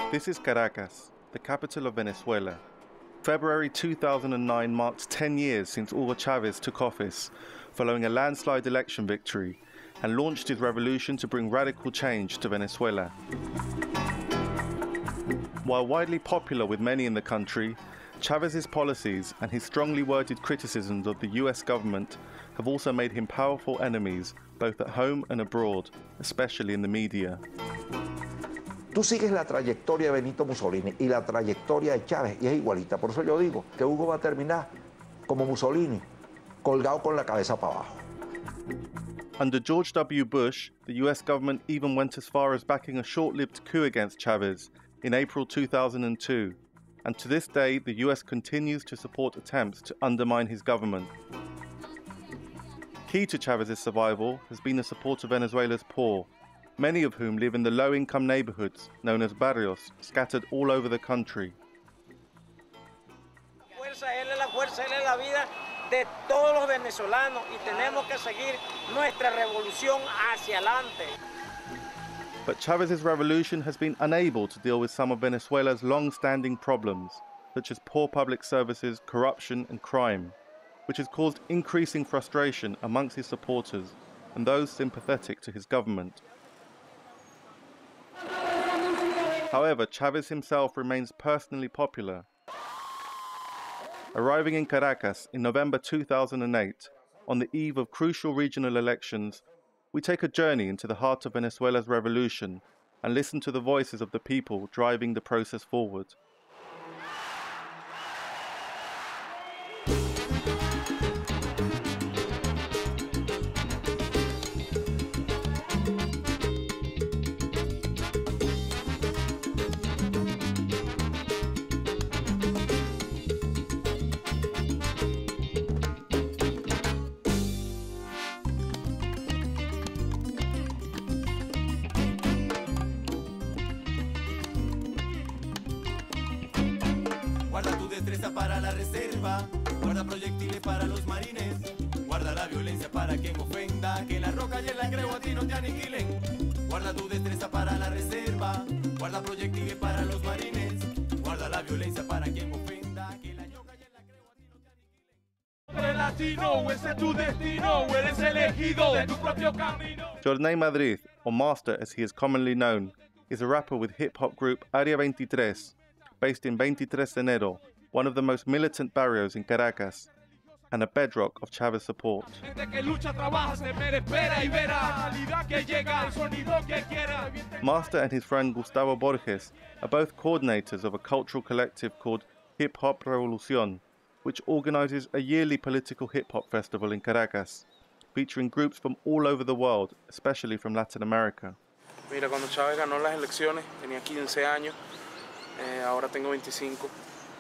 This is Caracas, the capital of Venezuela. February 2009 marks 10 years since Hugo Chavez took office, following a landslide election victory, and launched his revolution to bring radical change to Venezuela. While widely popular with many in the country, Chavez's policies and his strongly worded criticisms of the US government have also made him powerful enemies, both at home and abroad, especially in the media. Tú sigues la trayectoria de Benito Mussolini y la trayectoria de Chávez y es igualita. Por eso yo digo que Hugo va a terminar como Mussolini, colgado con la cabeza para abajo. Under George W. Bush, the US government even went as far as backing a short-lived coup against Chavez in April 2002. And to this day, the US continues to support attempts to undermine his government. Key to Chavez's survival has been the support of Venezuela's poor, many of whom live in the low-income neighborhoods known as barrios, scattered all over the country. Él es la fuerza, él es la vida de todos los venezolanos y tenemos que seguir nuestra revolución hacia adelante. But Chavez's revolution has been unable to deal with some of Venezuela's long-standing problems, such as poor public services, corruption and crime, which has caused increasing frustration amongst his supporters and those sympathetic to his government. However, Chavez himself remains personally popular. Arriving in Caracas in November 2008, on the eve of crucial regional elections, we take a journey into the heart of Venezuela's revolution and listen to the voices of the people driving the process forward. Guarda tu destreza para la reserva, guarda proyectiles para los marines, guarda la violencia para quien ofenda, que la roca y el langreo a ti no te aniquilen. Guarda tu destreza para la reserva, guarda proyectiles para los marines, guarda la violencia para quien ofenda, que la roca y el langreo a ti no te aniquilen. Eres latino, ese es tu destino, eres elegido de tu propio camino. Jornay Madrid, or Master as he is commonly known, is a rapper with hip-hop group Área 23, based in 23 de Enero, one of the most militant barrios in Caracas, and a bedrock of Chavez support. Master and his friend Gustavo Borges are both coordinators of a cultural collective called Hip Hop Revolución, which organizes a yearly political hip-hop festival in Caracas, featuring groups from all over the world, especially from Latin America. Mira, cuando Chávez ganó las elecciones, tenía 15 años. Ahora tengo 25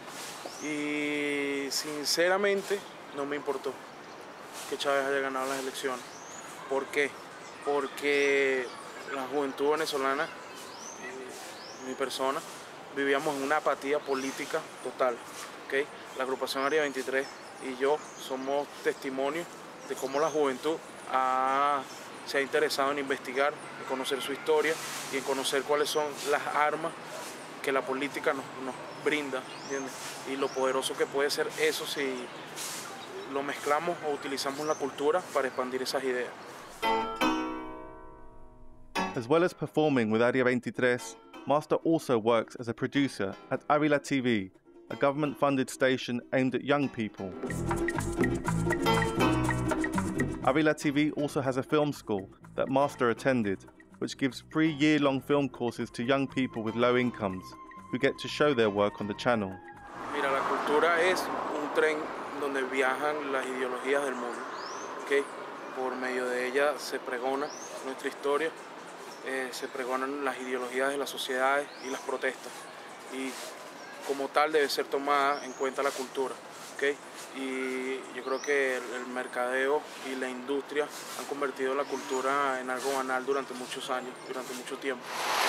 y sinceramente no me importó que Chávez haya ganado las elecciones. ¿Por qué? Porque la juventud venezolana, mi persona, vivíamos en una apatía política total. ¿Okay? La agrupación Área 23 y yo somos testimonios de cómo la juventud se ha interesado en investigar, en conocer su historia y en conocer cuáles son las armas que la política nos brinda, ¿entiendes? Y lo poderoso que puede ser eso si lo mezclamos o utilizamos la cultura para expandir esas ideas. As well as performing with Área 23, Master also works as a producer at Avila TV, a government-funded station aimed at young people. Avila TV also has a film school that Master attended, which gives free year-long film courses to young people with low incomes, who get to show their work on the channel. Mira, la cultura es un tren donde viajan las ideologías del mundo, ¿okay? Por medio de ella se pregona nuestra historia, se pregonan las ideologías de las sociedades y las protestas, y como tal debe ser tomada en cuenta la cultura, ¿okay? Y yo creo que el mercadeo y la industria han convertido la cultura en algo banal durante muchos años, durante mucho tiempo.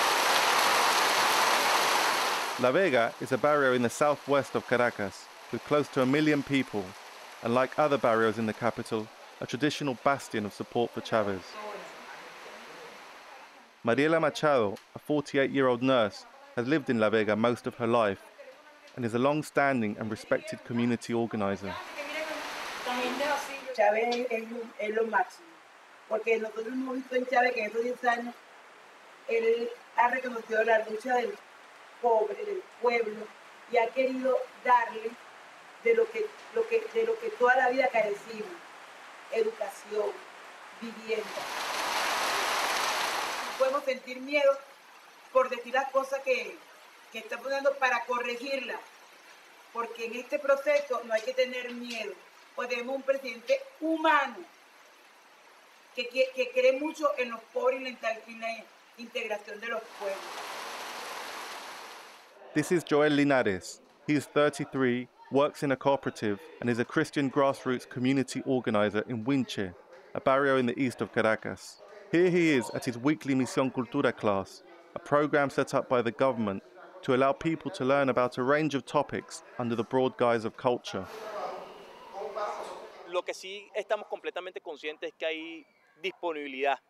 La Vega is a barrio in the southwest of Caracas, with close to 1 million people, and like other barrios in the capital, a traditional bastion of support for Chavez. Mariela Machado, a 48-year-old nurse, has lived in La Vega most of her life and is a long-standing and respected community organizer. Chávez es lo máximo, porque nosotros hemos visto en Chávez que en estos 10 años él ha reconocido la lucha del pobre, del pueblo, y ha querido darle de lo que toda la vida carecimos: educación, vivienda. Podemos sentir miedo por decir las cosas que está poniendo para corregirlas, porque en este proceso no hay que tener miedo. Tenemos un presidente humano que cree mucho en los pobres y la integración de los pueblos. This is Joel Linares. He is 33, works in a cooperative, and is a Christian grassroots community organizer in Winche, a barrio in the east of Caracas. Here he is at his weekly Misión Cultura class, a program set up by the government to allow people to learn about a range of topics under the broad guise of culture. Lo que sí estamos completamente conscientes es que hay disponibilidad,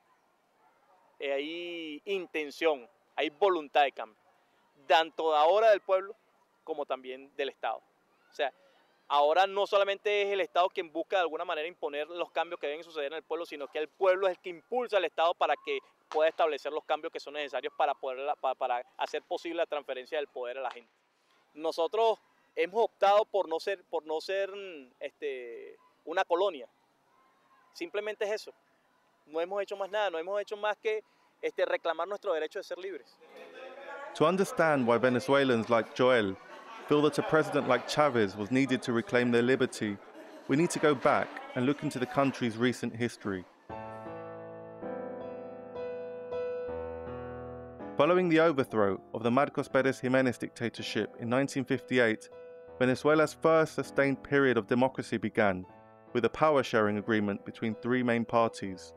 hay intención, hay voluntad de cambio, tanto ahora del pueblo como también del Estado. O sea, ahora no solamente es el Estado quien busca de alguna manera imponer los cambios que deben suceder en el pueblo, sino que el pueblo es el que impulsa al Estado para que pueda establecer los cambios que son necesarios para hacer posible la transferencia del poder a la gente. Nosotros hemos optado por no ser una colonia. Simplemente es eso. No hemos hecho más nada, no hemos hecho más que reclamar nuestro derecho de ser libres. To understand why Venezuelans like Joel feel that a president like Chavez was needed to reclaim their liberty, we need to go back and look into the country's recent history. Following the overthrow of the Marcos Pérez Jiménez dictatorship in 1958, Venezuela's first sustained period of democracy began, with a power-sharing agreement between three main parties.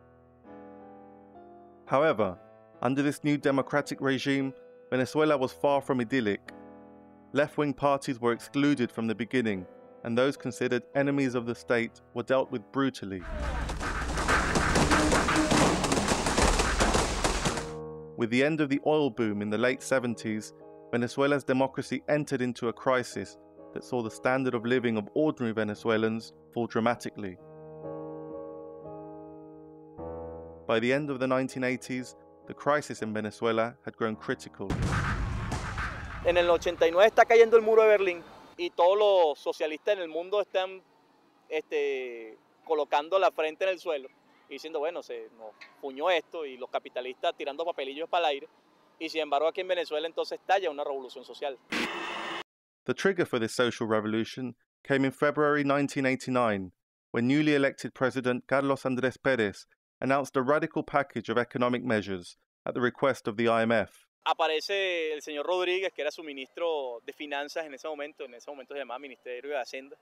However, under this new democratic regime, Venezuela was far from idyllic. Left-wing parties were excluded from the beginning, and those considered enemies of the state were dealt with brutally. With the end of the oil boom in the late 70s, Venezuela's democracy entered into a crisis that saw the standard of living of ordinary Venezuelans fall dramatically. By the end of the 1980s, the crisis in Venezuela had grown critical. En el 89 está cayendo el muro de Berlín y todos los socialistas en el mundo están colocando la frente en el suelo y diciendo, bueno, se nos puñó esto, y los capitalistas tirando papelillos para el aire, y sin embargo aquí en Venezuela entonces estalla una revolución social. The trigger for this social revolution came in February 1989, when newly elected President Carlos Andrés Pérez announced a radical package of economic measures at the request of the IMF. Aparece el señor Rodríguez, que era su ministro de Finanzas en ese momento se llamaba Ministerio de Hacienda,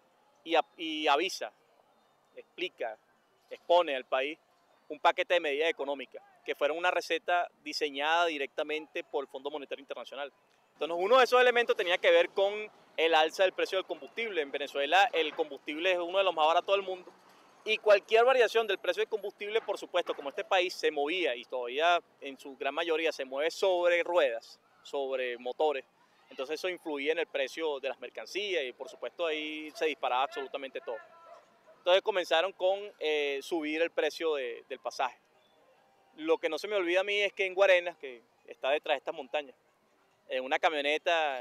y avisa, explica, expone al país un paquete de medidas económicas que fueron una receta diseñada directamente por el Fondo Monetario Internacional. Entonces, uno de esos elementos tenía que ver con el alza del precio del combustible. En Venezuela el combustible es uno de los más baratos del mundo, y cualquier variación del precio del combustible, por supuesto, como este país se movía y todavía en su gran mayoría se mueve sobre ruedas, sobre motores, entonces eso influía en el precio de las mercancías y por supuesto ahí se disparaba absolutamente todo. Entonces comenzaron con subir el precio del pasaje. Lo que no se me olvida a mí es que en Guarenas, que está detrás de estas montañas, en una camioneta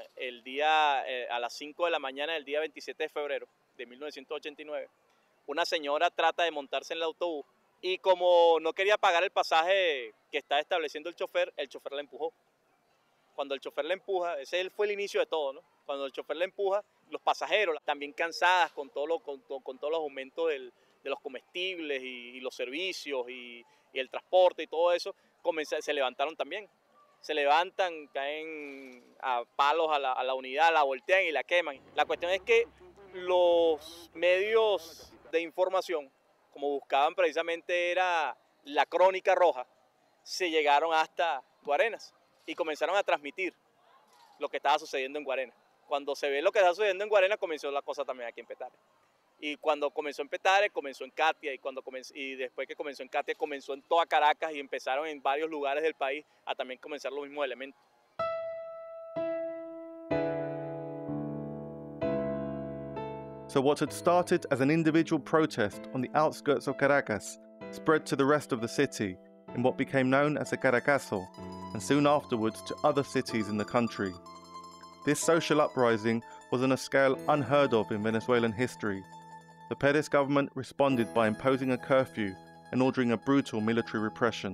a las 5 de la mañana del día 27 de febrero de 1989, una señora trata de montarse en el autobús y como no quería pagar el pasaje que estaba estableciendo el chofer la empujó. Cuando el chofer la empuja, ese fue el inicio de todo, ¿no? Cuando el chofer la empuja, los pasajeros, también cansadas con todos los aumentos de los comestibles y los servicios y el transporte y todo eso, se levantaron también. Se levantan, caen a palos a la unidad, la voltean y la queman. La cuestión es que los medios de información, como buscaban precisamente era la crónica roja, se llegaron hasta Guarenas y comenzaron a transmitir lo que estaba sucediendo en Guarenas. Cuando se ve lo que está sucediendo en Guarenas, comenzó la cosa también aquí en Petare. Y cuando comenzó en Petare, comenzó en Catia, y después que comenzó en Catia, comenzó en toda Caracas y empezaron en varios lugares del país a también comenzar los mismos elementos. So what had started as an individual protest on the outskirts of Caracas spread to the rest of the city in what became known as the Caracazo, and soon afterwards to other cities in the country. This social uprising was on a scale unheard of in Venezuelan history. The Pérez government responded by imposing a curfew and ordering a brutal military repression.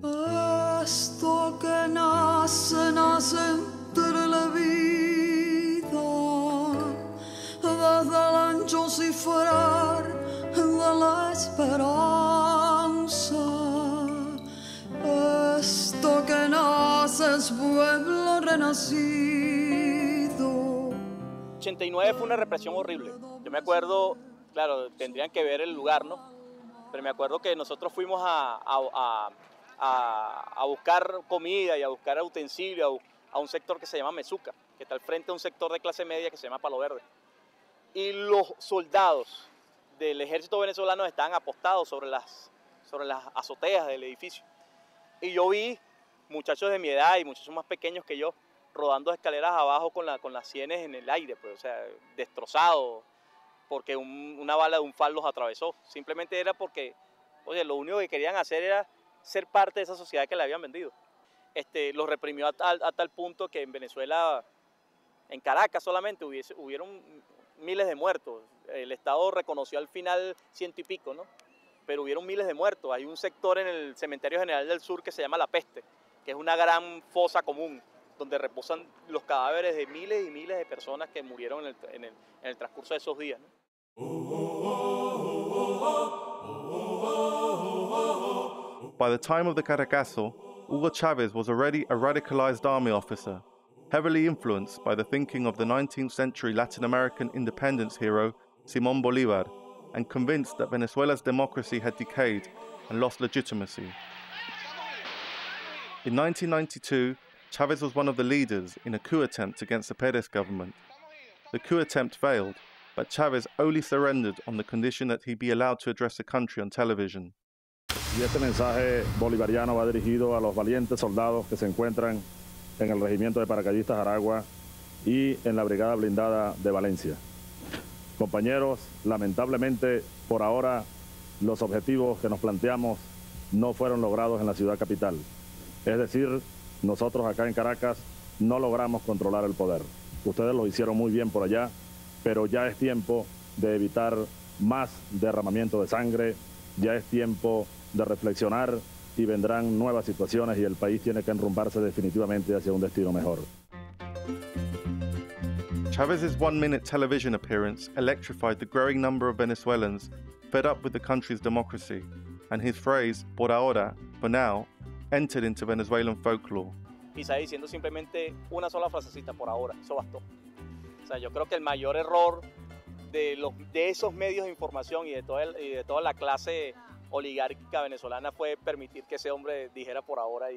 Esto que nace es pueblo renacido. 89 fue una represión horrible. Yo me acuerdo, claro, tendrían que ver el lugar, ¿no? Pero me acuerdo que nosotros fuimos a buscar comida y a buscar utensilios a un sector que se llama Mezuca, que está al frente de un sector de clase media que se llama Palo Verde. Y los soldados del ejército venezolano estaban apostados sobre las azoteas del edificio. Y yo vi muchachos de mi edad y muchachos más pequeños que yo rodando escaleras abajo con las sienes en el aire, pues, o sea, destrozados, porque una bala de un FAL los atravesó. Simplemente era porque, oye, lo único que querían hacer era ser parte de esa sociedad que le habían vendido. Los reprimió a tal punto que en Venezuela, en Caracas solamente, hubieron miles de muertos. El Estado reconoció al final 100 y pico, ¿no? Pero hubieron miles de muertos. Hay un sector en el Cementerio General del Sur que se llama La Peste, que es una gran fosa común, donde reposan los cadáveres de miles y miles de personas que murieron en el transcurso de esos días, ¿no? By the time of the Caracazo, Hugo Chávez was already a radicalized army officer, heavily influenced by the thinking of the 19th century Latin American independence hero Simón Bolívar, and convinced that Venezuela's democracy had decayed and lost legitimacy. In 1992, Chávez was one of the leaders in a coup attempt against the Pérez government. The coup attempt failed, but Chávez only surrendered on the condition that he be allowed to address the country on television. Y este mensaje bolivariano va dirigido a los valientes soldados que se encuentran en el Regimiento de Paracaidistas Aragua y en la Brigada Blindada de Valencia. Compañeros, lamentablemente, por ahora, los objetivos que nos planteamos no fueron logrados en la ciudad capital. Es decir, nosotros acá en Caracas no logramos controlar el poder. Ustedes lo hicieron muy bien por allá, pero ya es tiempo de evitar más derramamiento de sangre, ya es tiempo de reflexionar y vendrán nuevas situaciones y el país tiene que enrumbarse definitivamente hacia un destino mejor. Chávez's one-minute television appearance electrified the growing number of Venezuelans fed up with the country's democracy, and his phrase, por ahora, for now, entered into Venezuelan folklore. Quizá diciendo simplemente una sola frasecita, por ahora, eso bastó. O sea, yo creo que el mayor error de esos medios de información y de toda la clase oligárquica venezolana fue permitir que ese hombre dijera por ahora.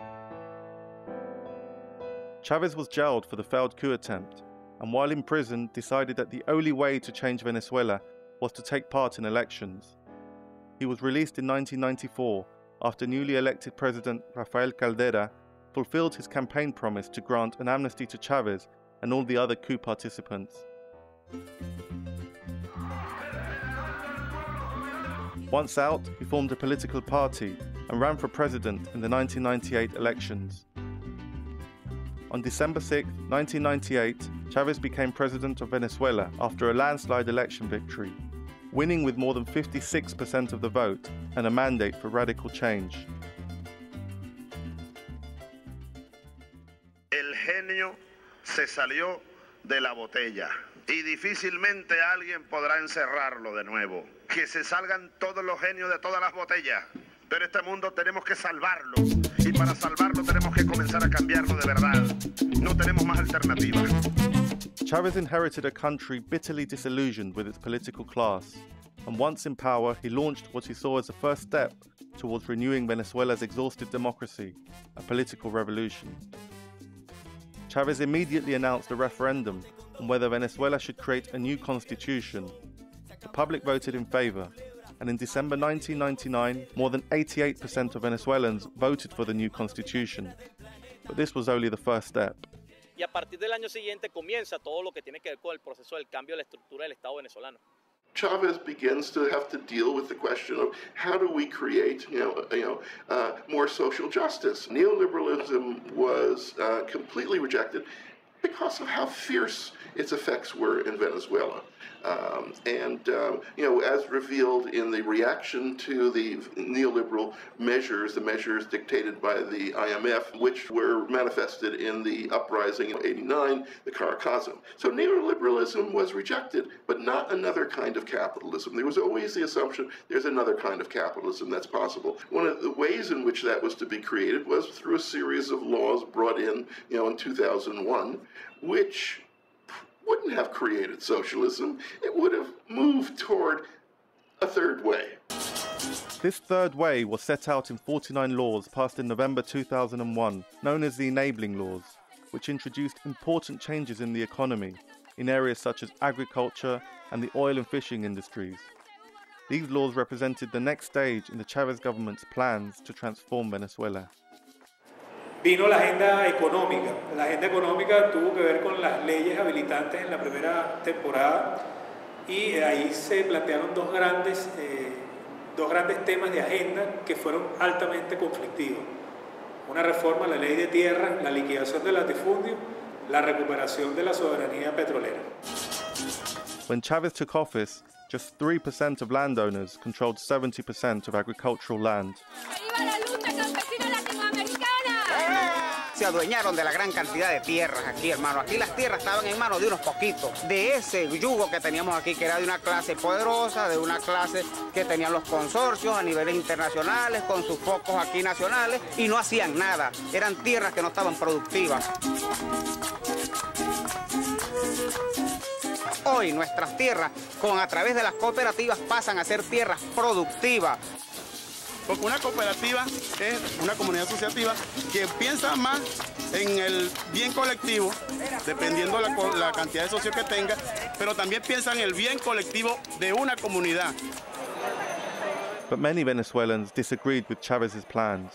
Chávez was jailed for the failed coup attempt, and while in prison decided that the only way to change Venezuela was to take part in elections. He was released in 1994 after newly elected President Rafael Caldera fulfilled his campaign promise to grant an amnesty to Chávez and all the other coup participants. Once out, he formed a political party and ran for president in the 1998 elections. On December 6, 1998, Chávez became president of Venezuela after a landslide election victory, winning with more than 56% of the vote and a mandate for radical change. El genio se salió de la botella y difícilmente alguien podrá encerrarlo de nuevo. Que se salgan todos los genios de todas las botellas. Pero este mundo tenemos que salvarlo. Y para salvarlo tenemos que comenzar a cambiarlo de verdad. No tenemos más alternativa. Chávez inherited a country bitterly disillusioned with its political class. And once in power, he launched what he saw as the first step towards renewing Venezuela's exhausted democracy, a political revolution. Chávez immediately announced a referendum on whether Venezuela should create a new constitution. The public voted in favor, and in December 1999, more than 88% of Venezuelans voted for the new constitution. But this was only the first step. Y a partir del año siguiente comienza todo lo que tiene que ver con el proceso del cambio de la estructura del Estado venezolano. Chavez begins to have to deal with the question of how do we create, more social justice. Neoliberalism was completely rejected because of how fierce its effects were in Venezuela. As revealed in the reaction to the neoliberal measures, the measures dictated by the IMF, which were manifested in the uprising in '89, the Caracasm. So neoliberalism was rejected, but not another kind of capitalism. There was always the assumption there's another kind of capitalism that's possible. One of the ways in which that was to be created was through a series of laws brought in 2001, which wouldn't have created socialism. It would have moved toward a third way. This third way was set out in 49 laws passed in November 2001, known as the Enabling Laws, which introduced important changes in the economy in areas such as agriculture and the oil and fishing industries. These laws represented the next stage in the Chavez government's plans to transform Venezuela. Vino la agenda económica. La agenda económica tuvo que ver con las leyes habilitantes en la primera temporada y ahí se plantearon dos grandes temas de agenda que fueron altamente conflictivos. Una reforma a la ley de tierra, la liquidación del latifundio, la recuperación de la soberanía petrolera. When Chavez took office, just 3% of landowners controlled 70% of agricultural land. Se adueñaron de la gran cantidad de tierras aquí, hermano. Aquí las tierras estaban en manos de unos poquitos. De ese yugo que teníamos aquí, que era de una clase poderosa, de una clase que tenían los consorcios a niveles internacionales, con sus focos aquí nacionales, y no hacían nada. Eran tierras que no estaban productivas. Hoy nuestras tierras, a través de las cooperativas, pasan a ser tierras productivas. Porque una cooperativa es una comunidad asociativa que piensa más en el bien colectivo, dependiendo la cantidad de socios que tenga, pero también piensa en el bien colectivo de una comunidad. But many Venezuelans disagreed with Chavez's plans.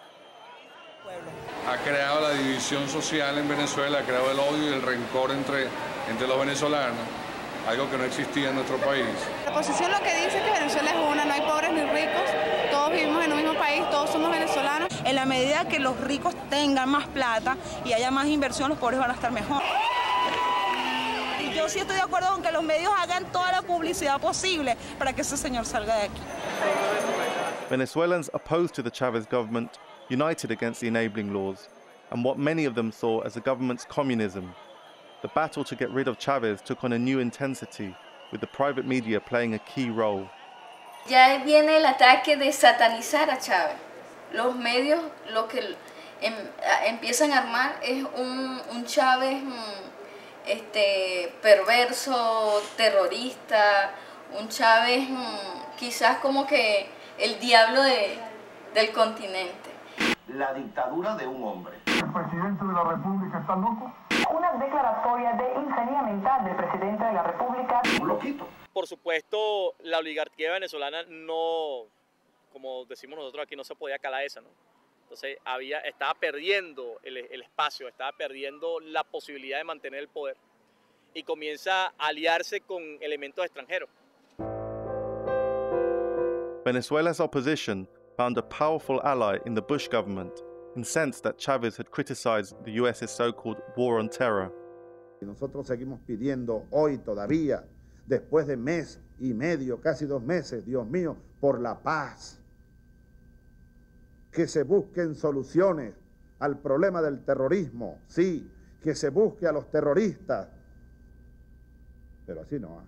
Ha creado la división social en Venezuela, ha creado el odio y el rencor entre los venezolanos, algo que no existía en nuestro país. La oposición lo que dice es que Venezuela es una, no hay pobres ni ricos, todos vivimos en un mismo país, todos somos venezolanos. En la medida que los ricos tengan más plata y haya más inversión, los pobres van a estar mejor. Y yo sí estoy de acuerdo con que los medios hagan toda la publicidad posible para que ese señor salga de aquí. Venezuelans opposed to the Chavez government united against the enabling laws and what many of them saw as the government's communism. The battle to get rid of Chavez took on a new intensity, with the private media playing a key role. Ya viene el ataque de satanizar a Chávez. Los medios lo que empiezan a armar es un Chávez perverso, terrorista, un Chávez quizás como que el diablo del continente. La dictadura de un hombre. ¿El presidente de la República está loco? Una declaratoria de insanía mental del presidente de la República. Un loquito. Por supuesto, la oligarquía venezolana no, como decimos nosotros aquí, no se podía calar esa, ¿no? Entonces estaba perdiendo el espacio, estaba perdiendo la posibilidad de mantener el poder y comienza a aliarse con elementos extranjeros. Venezuela's opposition found a powerful ally in the Bush government, incensed that Chavez had criticized the US's so-called war on terror. Nosotros seguimos pidiendo hoy todavía, después de mes y medio, casi 2 meses, Dios mío, por la paz. Que se busquen soluciones al problema del terrorismo, sí, que se busque a los terroristas, pero así no.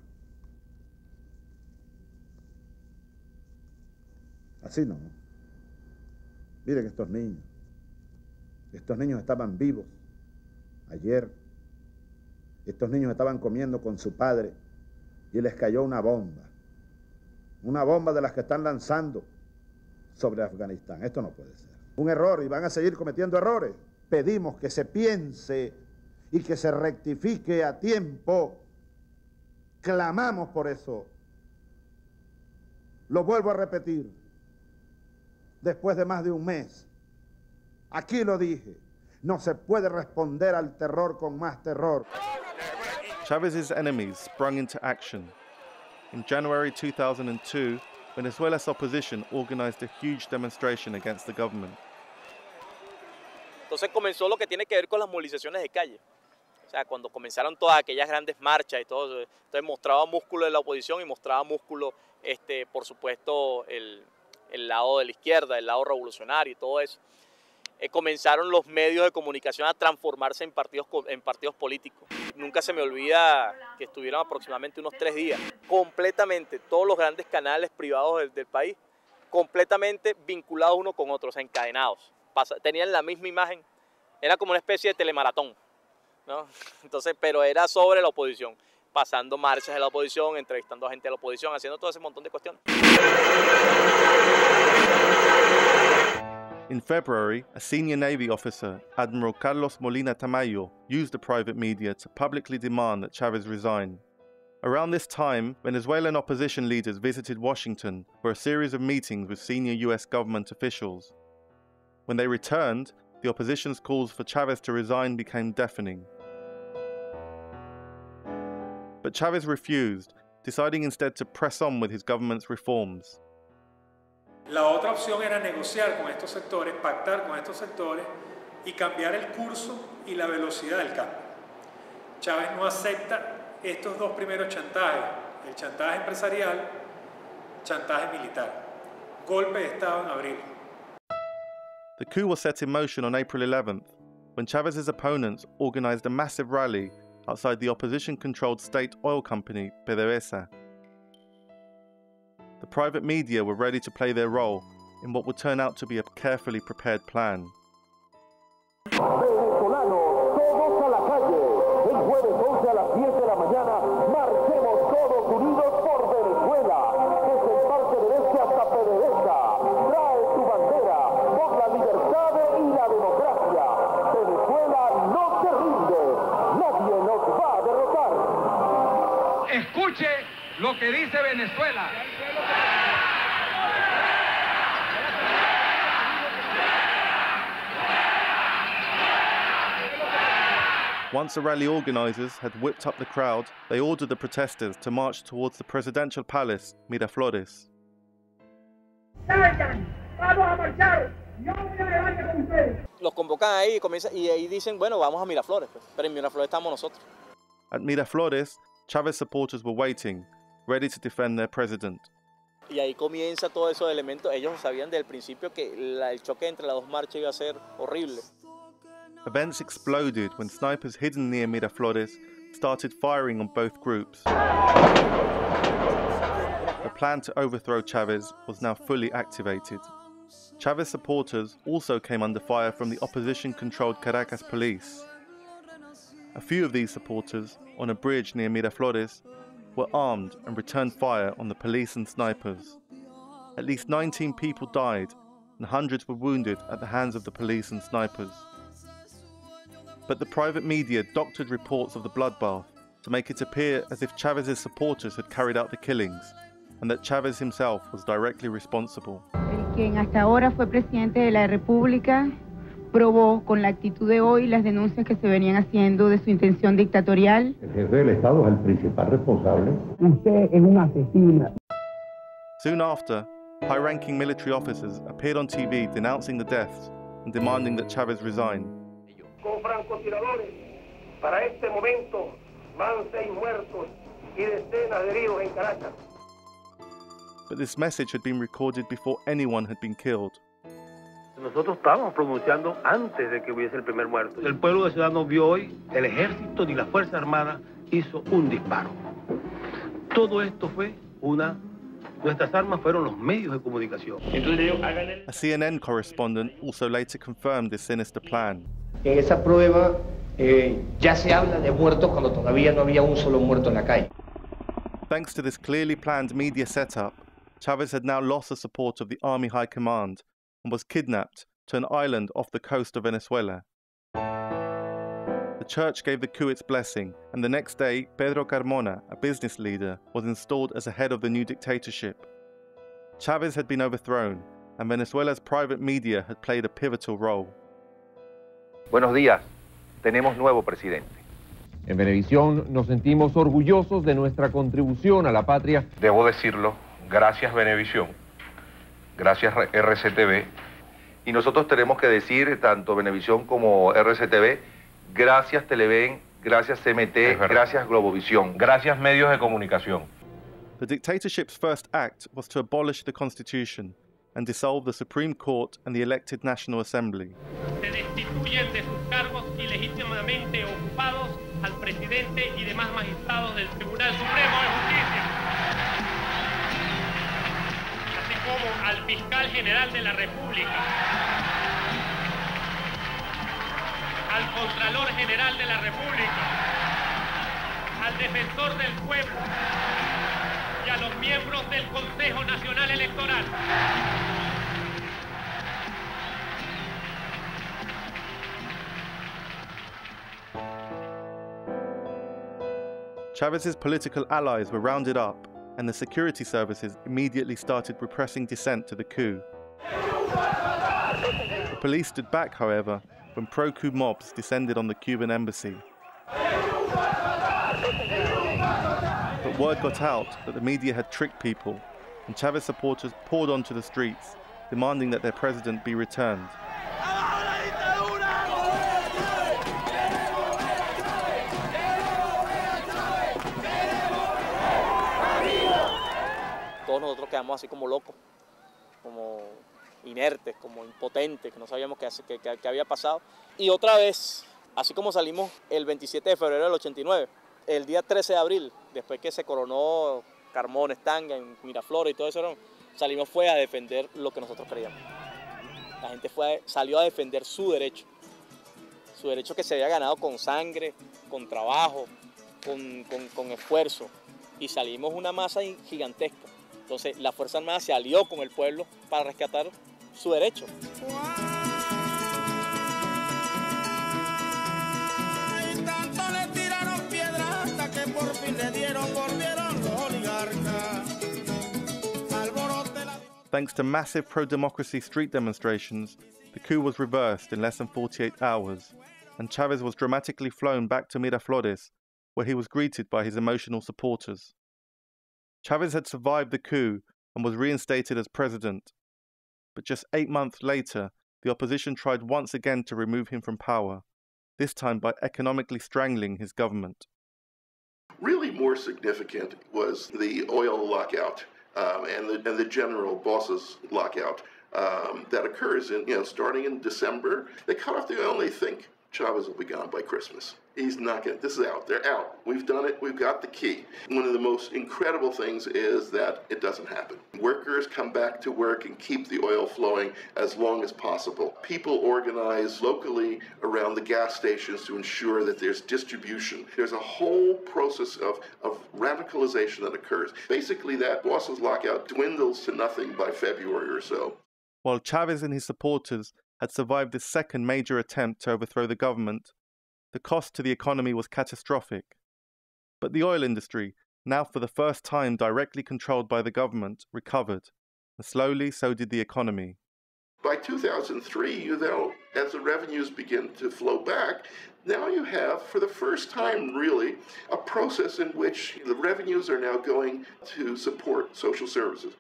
Así no. Miren estos niños estaban vivos ayer, estos niños estaban comiendo con su padre y les cayó una bomba de las que están lanzando sobre Afganistán. Esto no puede ser. Un error y van a seguir cometiendo errores. Pedimos que se piense y que se rectifique a tiempo. Clamamos por eso. Lo vuelvo a repetir. Después de más de un mes, aquí lo dije, no se puede responder al terror con más terror. Chavez's enemies sprung into action. In January 2002, Venezuela's opposition organized a huge demonstration against the government. Entonces comenzó lo que tiene que ver con las movilizaciones de calle. O sea, cuando comenzaron todas aquellas grandes marchas y todo, entonces mostraba músculo de la oposición y mostraba músculo, por supuesto, el lado de la izquierda, el lado revolucionario y todo eso. Comenzaron los medios de comunicación a transformarse en partidos políticos. Nunca se me olvida que estuvieron aproximadamente unos 3 días, completamente, todos los grandes canales privados del país, completamente vinculados uno con otro, o sea, encadenados. Tenían la misma imagen, era como una especie de telemaratón, ¿no? Entonces, pero era sobre la oposición, pasando marchas de la oposición, entrevistando a gente de la oposición, haciendo todo ese montón de cuestiones. In February, a senior Navy officer, Admiral Carlos Molina Tamayo, used the private media to publicly demand that Chavez resign. Around this time, Venezuelan opposition leaders visited Washington for a series of meetings with senior US government officials. When they returned, the opposition's calls for Chavez to resign became deafening. But Chavez refused, deciding instead to press on with his government's reforms. La otra opción era negociar con estos sectores, pactar con estos sectores y cambiar el curso y la velocidad del cambio. Chávez no acepta estos dos primeros chantajes, el chantaje empresarial, chantaje militar, golpe de Estado en abril. The coup was set in motion on April 11th, when Chavez's opponents organized a massive rally outside the opposition-controlled state oil company PDVSA. The private media were ready to play their role in what would turn out to be a carefully prepared plan. Venezolanos, todos a la calle. El jueves 11 a las 10 de la mañana, marchemos todos unidos por Venezuela. Desde el Parque del Este hasta PDVSA. Trae tu bandera por la libertad y la democracia. Venezuela no se rinde. Nadie nos va a derrotar. Escuche lo que dice Venezuela. Once the rally organizers had whipped up the crowd, they ordered the protesters to march towards the presidential palace, Miraflores. Los convocan ahí y ahí dicen, bueno, vamos a Miraflores, pues. Pero en Miraflores estamos nosotros. At Miraflores, Chavez supporters were waiting, ready to defend their president. Y ahí comienza todo esos elementos. Ellos sabían desde el principio que el choque entre las dos marchas iba a ser horrible. Events exploded when snipers hidden near Miraflores started firing on both groups. The plan to overthrow Chavez was now fully activated. Chavez supporters also came under fire from the opposition-controlled Caracas police. A few of these supporters, on a bridge near Miraflores, were armed and returned fire on the police and snipers. At least 19 people died and hundreds were wounded at the hands of the police and snipers. But the private media doctored reports of the bloodbath to make it appear as if Chavez's supporters had carried out the killings and that Chavez himself was directly responsible. El quien hasta ahora fue presidente de la República probó con la actitud de hoy las denuncias que se venían haciendo de su intención dictatorial. El jefe del Estado es el principal responsable. Usted es un asesino. Soon after, high-ranking military officers appeared on TV denouncing the deaths and demanding that Chavez resign. Con francotiradores, para este momento van 6 muertos y decenas de heridos en Caracas. But this message had been recorded before anyone had been killed. Nosotros estábamos pronunciando antes de que hubiese el primer muerto. El pueblo de Ciudad no vio hoy, el ejército ni la Fuerza Armada hizo un disparo. Todo esto fue nuestras armas fueron los medios de comunicación. A CNN correspondent also later confirmed this sinister plan. En esa prueba ya se habla de muertos cuando todavía no había un solo muerto en la calle. Thanks to this clearly planned media setup, Chavez had now lost the support of the Army High Command and was kidnapped to an island off the coast of Venezuela. The church gave the coup its blessing, and the next day, Pedro Carmona, a business leader, was installed as the head of the new dictatorship. Chavez had been overthrown, and Venezuela's private media had played a pivotal role. Buenos días, tenemos nuevo presidente. En Venevisión nos sentimos orgullosos de nuestra contribución a la patria. Debo decirlo, gracias Venevisión, gracias RCTV, y nosotros tenemos que decir, tanto Venevisión como RCTV, gracias Televen, gracias CMT, gracias Globovisión, gracias medios de comunicación. The dictatorship's first act was to abolish the constitution and dissolve the Supreme Court and the elected National Assembly. Se destituyen de sus cargos ilegítimamente ocupados al presidente y demás magistrados del Tribunal Supremo de Justicia, así como al fiscal general de la República, al Contralor General de la República, al Defensor del Pueblo y a los miembros del Consejo Nacional Electoral. Chávez's political allies were rounded up, and the security services immediately started repressing dissent to the coup. The police stood back, however, when pro-coup mobs descended on the Cuban embassy. But word got out that the media had tricked people, and Chávez supporters poured onto the streets, demanding that their president be returned. Todos nosotros quedamos así como locos, como inertes, como impotentes, que no sabíamos qué había pasado. Y otra vez, así como salimos el 27 de febrero del 89, el día 13 de abril, después que se coronó Carmona, Estanga, en Miraflores y todo eso, salimos fue a defender lo que nosotros creíamos. La gente salió a defender su derecho que se había ganado con sangre, con trabajo, con esfuerzo, y salimos una masa gigantesca. Entonces la Fuerza Armada se alió con el pueblo para rescatar su derecho. Por fin le dieron, volvieron los oligarcas. Thanks to massive pro-democracy street demonstrations, the coup was reversed in less than 48 hours, and Chávez was dramatically flown back to Miraflores, where he was greeted by his emotional supporters. Chávez had survived the coup and was reinstated as president, but just 8 months later, the opposition tried once again to remove him from power, this time by economically strangling his government. Really more significant was the oil lockout and the general bosses lockout that occurs starting in December. They cut off the oil and they think Chávez will be gone by Christmas. He's not going to, this is out, they're out. We've done it, we've got the key. One of the most incredible things is that it doesn't happen. Workers come back to work and keep the oil flowing as long as possible. People organize locally around the gas stations to ensure that there's distribution. There's a whole process of radicalization that occurs. Basically, that bosses lockout dwindles to nothing by February or so. While Chávez and his supporters had survived this second major attempt to overthrow the government, the cost to the economy was catastrophic. But the oil industry, now for the first time directly controlled by the government, recovered, and slowly so did the economy. By 2003, as the revenues begin to flow back, now you have, for the first time really, a process in which the revenues are now going to support social services.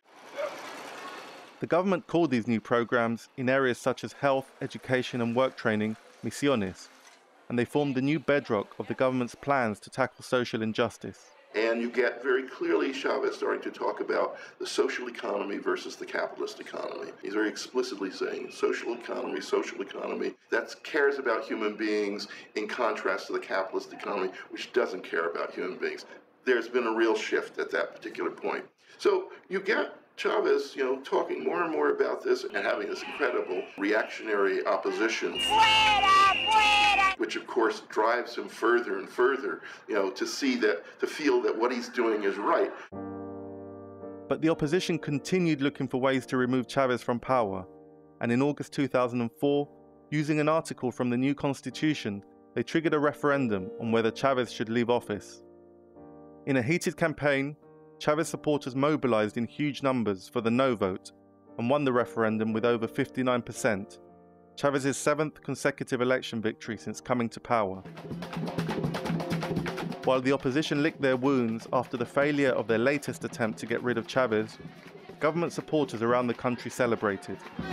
The government called these new programs, in areas such as health, education and work training, misiones, and they formed the new bedrock of the government's plans to tackle social injustice. And you get very clearly Chávez starting to talk about the social economy versus the capitalist economy. He's very explicitly saying social economy that cares about human beings in contrast to the capitalist economy, which doesn't care about human beings. There's been a real shift at that particular point. So you get Chávez, talking more and more about this and having this incredible reactionary opposition, which of course drives him further and further, to feel that what he's doing is right. But the opposition continued looking for ways to remove Chávez from power, and in August 2004, using an article from the new constitution, they triggered a referendum on whether Chávez should leave office. In a heated campaign, Chávez supporters mobilized in huge numbers for the no vote and won the referendum with over 59%, Chávez's 7th consecutive election victory since coming to power. While the opposition licked their wounds after the failure of their latest attempt to get rid of Chavez, government supporters around the country celebrated.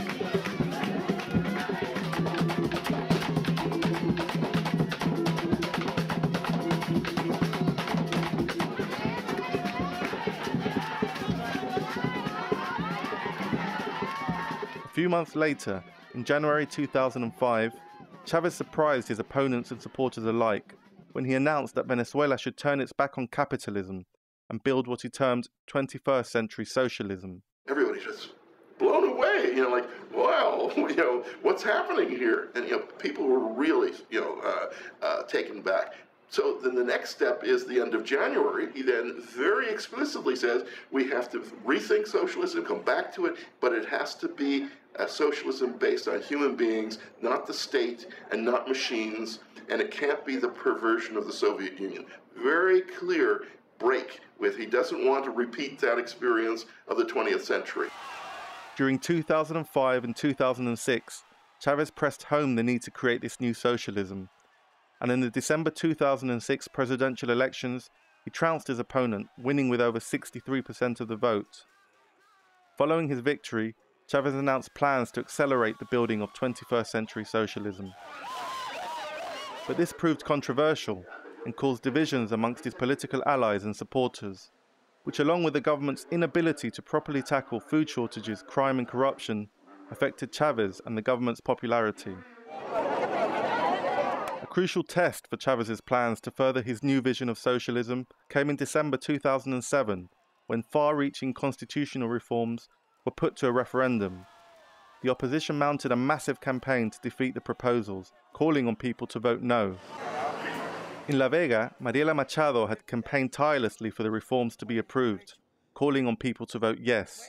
A few months later, in January 2005, Chavez surprised his opponents and supporters alike when he announced that Venezuela should turn its back on capitalism and build what he termed 21st century socialism. Everybody's just blown away, like, wow, what's happening here? And, people were really, taken back. So then the next step is the end of January. He then very explicitly says we have to rethink socialism, come back to it, but it has to be a socialism based on human beings, not the state and not machines, and it can't be the perversion of the Soviet Union. Very clear break with he doesn't want to repeat that experience of the 20th century. During 2005 and 2006, Chavez pressed home the need to create this new socialism. And in the December 2006 presidential elections, he trounced his opponent, winning with over 63% of the vote. Following his victory, Chavez announced plans to accelerate the building of 21st century socialism. But this proved controversial and caused divisions amongst his political allies and supporters, which along with the government's inability to properly tackle food shortages, crime and corruption, affected Chavez and the government's popularity. A crucial test for Chavez's plans to further his new vision of socialism came in December 2007, when far-reaching constitutional reforms were put to a referendum. The opposition mounted a massive campaign to defeat the proposals, calling on people to vote no. In La Vega, Mariela Machado had campaigned tirelessly for the reforms to be approved, calling on people to vote yes.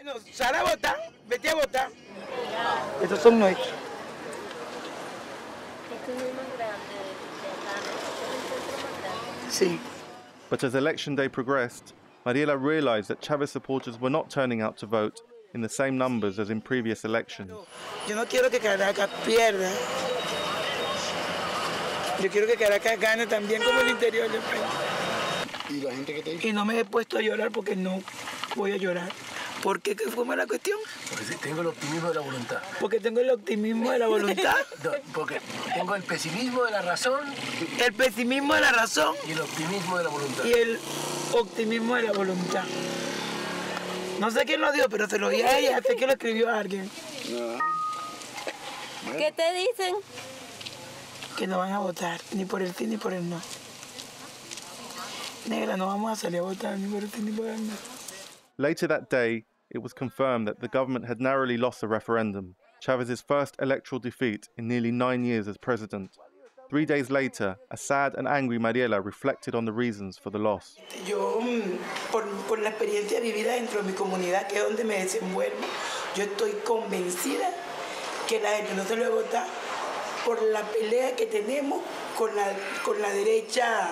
But as election day progressed, Mariela realized that Chavez supporters were not turning out to vote in the same numbers as in previous elections. Yo no quiero que Caracas pierda. Yo quiero que Caracas gane también como el interior del país. Y no me he puesto a llorar porque no voy a llorar. ¿Por qué? ¿Qué fue mala cuestión? Porque tengo el optimismo de la voluntad. Porque tengo el optimismo de la voluntad. No, porque tengo el pesimismo de la razón. El pesimismo de la razón. Y el optimismo de la voluntad. Y el optimismo de la voluntad. No sé quién lo dio, pero se lo di a ella. Sé que lo escribió a alguien. ¿Qué te dicen? Que no van a votar, ni por el sí ni por el no. Negra, no vamos a salir a votar ni por el sí ni por el no. Later that day, it was confirmed that the government had narrowly lost the referendum, Chavez's first electoral defeat in nearly 9 years as president. 3 days later, a sad and angry Mariela reflected on the reasons for the loss. Yo, por la experiencia vivida dentro de mi comunidad, que es donde me desenvuelvo, yo estoy convencida que la gente no se lo va a votar por la pelea que tenemos con la derecha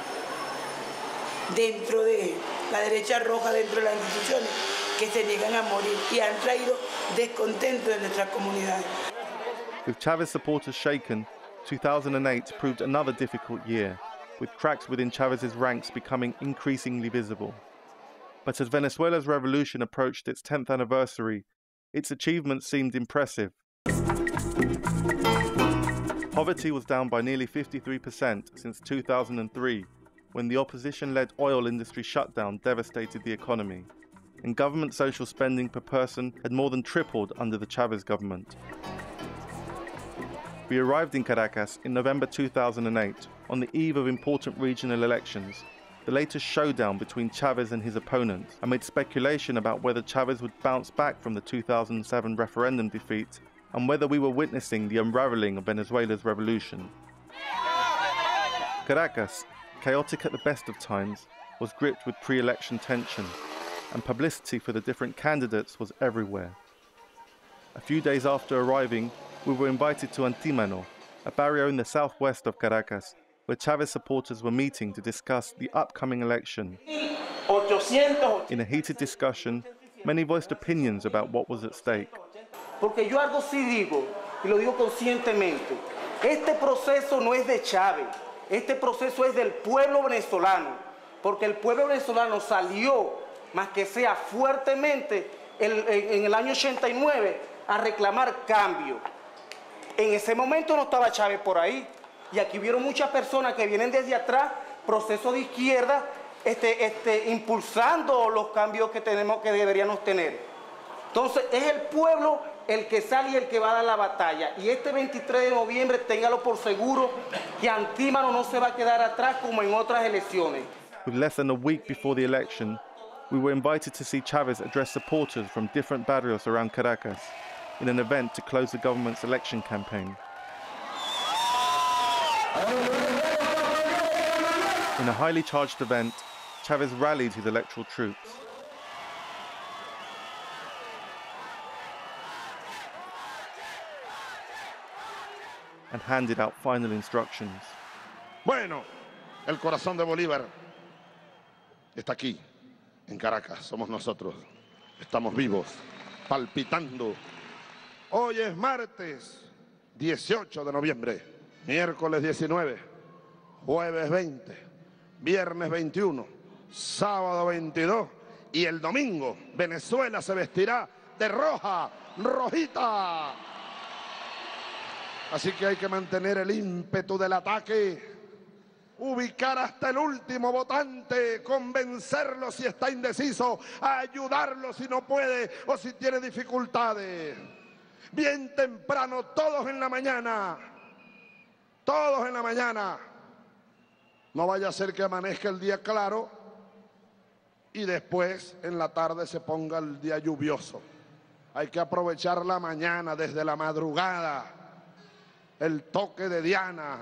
dentro de la derecha roja dentro de las instituciones, que se niegan a morir y han traído descontento en nuestras comunidades. With Chavez supporters shaken, 2008 proved another difficult year, with cracks within Chavez's ranks becoming increasingly visible. But as Venezuela's revolution approached its 10th anniversary, its achievements seemed impressive. Poverty was down by nearly 53% since 2003, when the opposition-led oil industry shutdown devastated the economy, and government social spending per person had more than tripled under the Chavez government. We arrived in Caracas in November 2008, on the eve of important regional elections, the latest showdown between Chavez and his opponent, amid speculation about whether Chavez would bounce back from the 2007 referendum defeat and whether we were witnessing the unraveling of Venezuela's revolution. Caracas, chaotic at the best of times, was gripped with pre-election tension, and publicity for the different candidates was everywhere. A few days after arriving, we were invited to Antímano, a barrio in the southwest of Caracas, where Chavez supporters were meeting to discuss the upcoming election. In a heated discussion, many voiced opinions about what was at stake. Porque yo algo sí digo, y lo digo conscientemente, este proceso no es de Chávez, Este proceso es del pueblo venezolano, porque el pueblo venezolano salió, más que sea fuertemente, en el año 89 a reclamar cambio. En ese momento no estaba Chávez por ahí, y aquí vieron muchas personas que vienen desde atrás, proceso de izquierda, impulsando los cambios que deberíamos tener. Entonces es el pueblo el que sale y el que va a dar la batalla. Y este 23 de noviembre, téngalo por seguro, que Antímano no se va a quedar atrás como en otras elecciones. With less than a week before the election, we were invited to see Chávez address supporters from different barrios around Caracas in an event to close the government's election campaign. In a highly charged event, Chávez rallied his electoral troops. And handed out final instructions. Bueno, el corazón de Bolívar está aquí, en Caracas. Somos nosotros. Estamos vivos, palpitando. Hoy es martes 18 de noviembre, miércoles 19, jueves 20, viernes 21, sábado 22 y el domingo Venezuela se vestirá de roja, rojita. Así que hay que mantener el ímpetu del ataque, ubicar hasta el último votante, convencerlo si está indeciso, ayudarlo si no puede o si tiene dificultades. Bien temprano, todos en la mañana, todos en la mañana. No vaya a ser que amanezca el día claro y después en la tarde se ponga el día lluvioso. Hay que aprovechar la mañana desde la madrugada. El toque de Diana.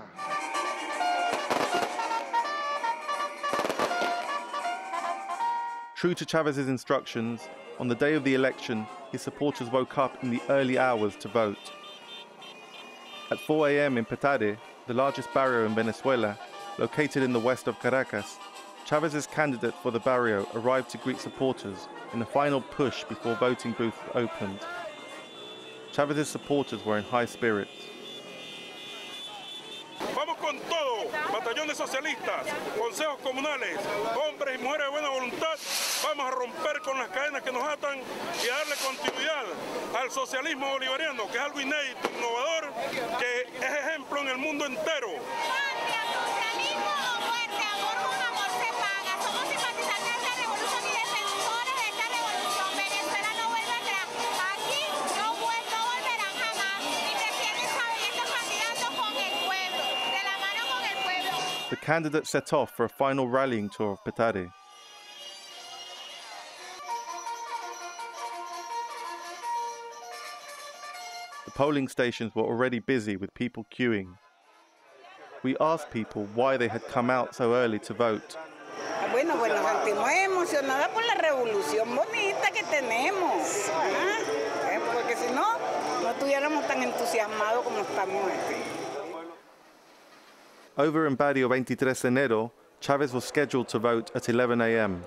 True to Chávez's instructions, on the day of the election, his supporters woke up in the early hours to vote. At 4 a.m. in Petare, the largest barrio in Venezuela, located in the west of Caracas, Chávez's candidate for the barrio arrived to greet supporters in a final push before voting booths opened. Chávez's supporters were in high spirits. Vamos con todo, batallones socialistas, consejos comunales, hombres y mujeres de buena voluntad, vamos a romper con las cadenas que nos atan y a darle continuidad al socialismo bolivariano, que es algo inédito, innovador, que es ejemplo en el mundo entero. The candidate set off for a final rallying tour of Petare. The polling stations were already busy with people queuing. We asked people why they had come out so early to vote. Bueno, pues nos sentimos emocionadas por la revolución bonita que tenemos. Porque si no, no estuviéramos tan entusiasmados como estamos aquí. Over in Barrio 23 de Enero, Chávez was scheduled to vote at 11 a.m.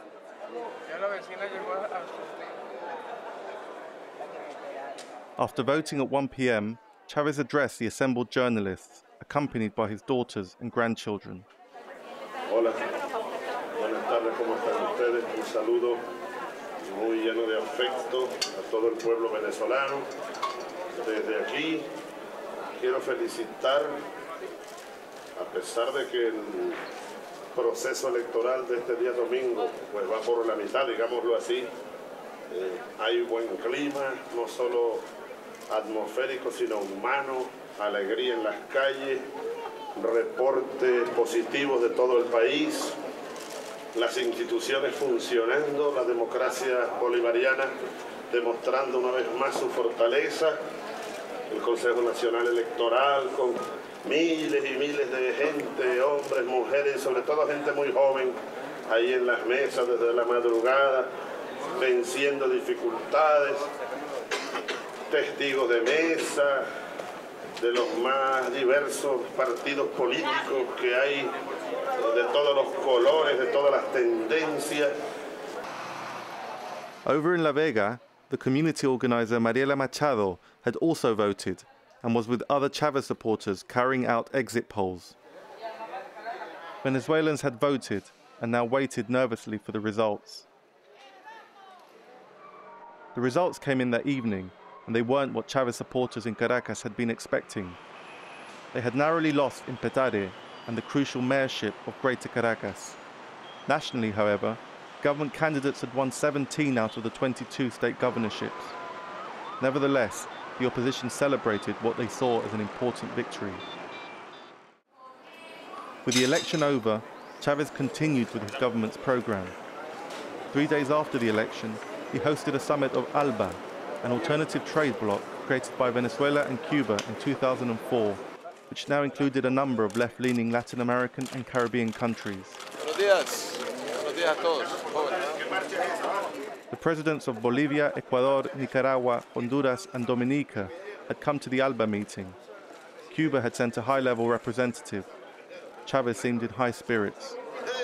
After voting at 1 p.m., Chávez addressed the assembled journalists, accompanied by his daughters and grandchildren. Hola, buenas tardes, ¿cómo están ustedes? Un saludo muy lleno de afecto a todo el pueblo venezolano. Desde aquí quiero felicitar, a pesar de que el proceso electoral de este día domingo pues va por la mitad, digámoslo así, hay buen clima, no solo atmosférico, sino humano, alegría en las calles, reportes positivos de todo el país, las instituciones funcionando, la democracia bolivariana demostrando una vez más su fortaleza, el Consejo Nacional Electoral con miles y miles de gente, hombres, mujeres, sobre todo gente muy joven, ahí en las mesas desde la madrugada, venciendo dificultades, testigos de mesa, de los más diversos partidos políticos que hay, de todos los colores, de todas las tendencias. Over in La Vega, the community organizer Mariela Machado had also voted and was with other Chávez supporters carrying out exit polls. Venezuelans had voted and now waited nervously for the results. The results came in that evening, and they weren't what Chavez supporters in Caracas had been expecting. They had narrowly lost in Petare and the crucial mayorship of Greater Caracas. Nationally, however, government candidates had won 17 out of the 22 state governorships. Nevertheless, the opposition celebrated what they saw as an important victory. With the election over, Chavez continued with his government's program. 3 days after the election, he hosted a summit of ALBA, an alternative trade bloc created by Venezuela and Cuba in 2004, which now included a number of left-leaning Latin American and Caribbean countries. Buenos días. Buenos días a todos. The presidents of Bolivia, Ecuador, Nicaragua, Honduras, and Dominica had come to the ALBA meeting. Cuba had sent a high-level representative. Chavez seemed in high spirits.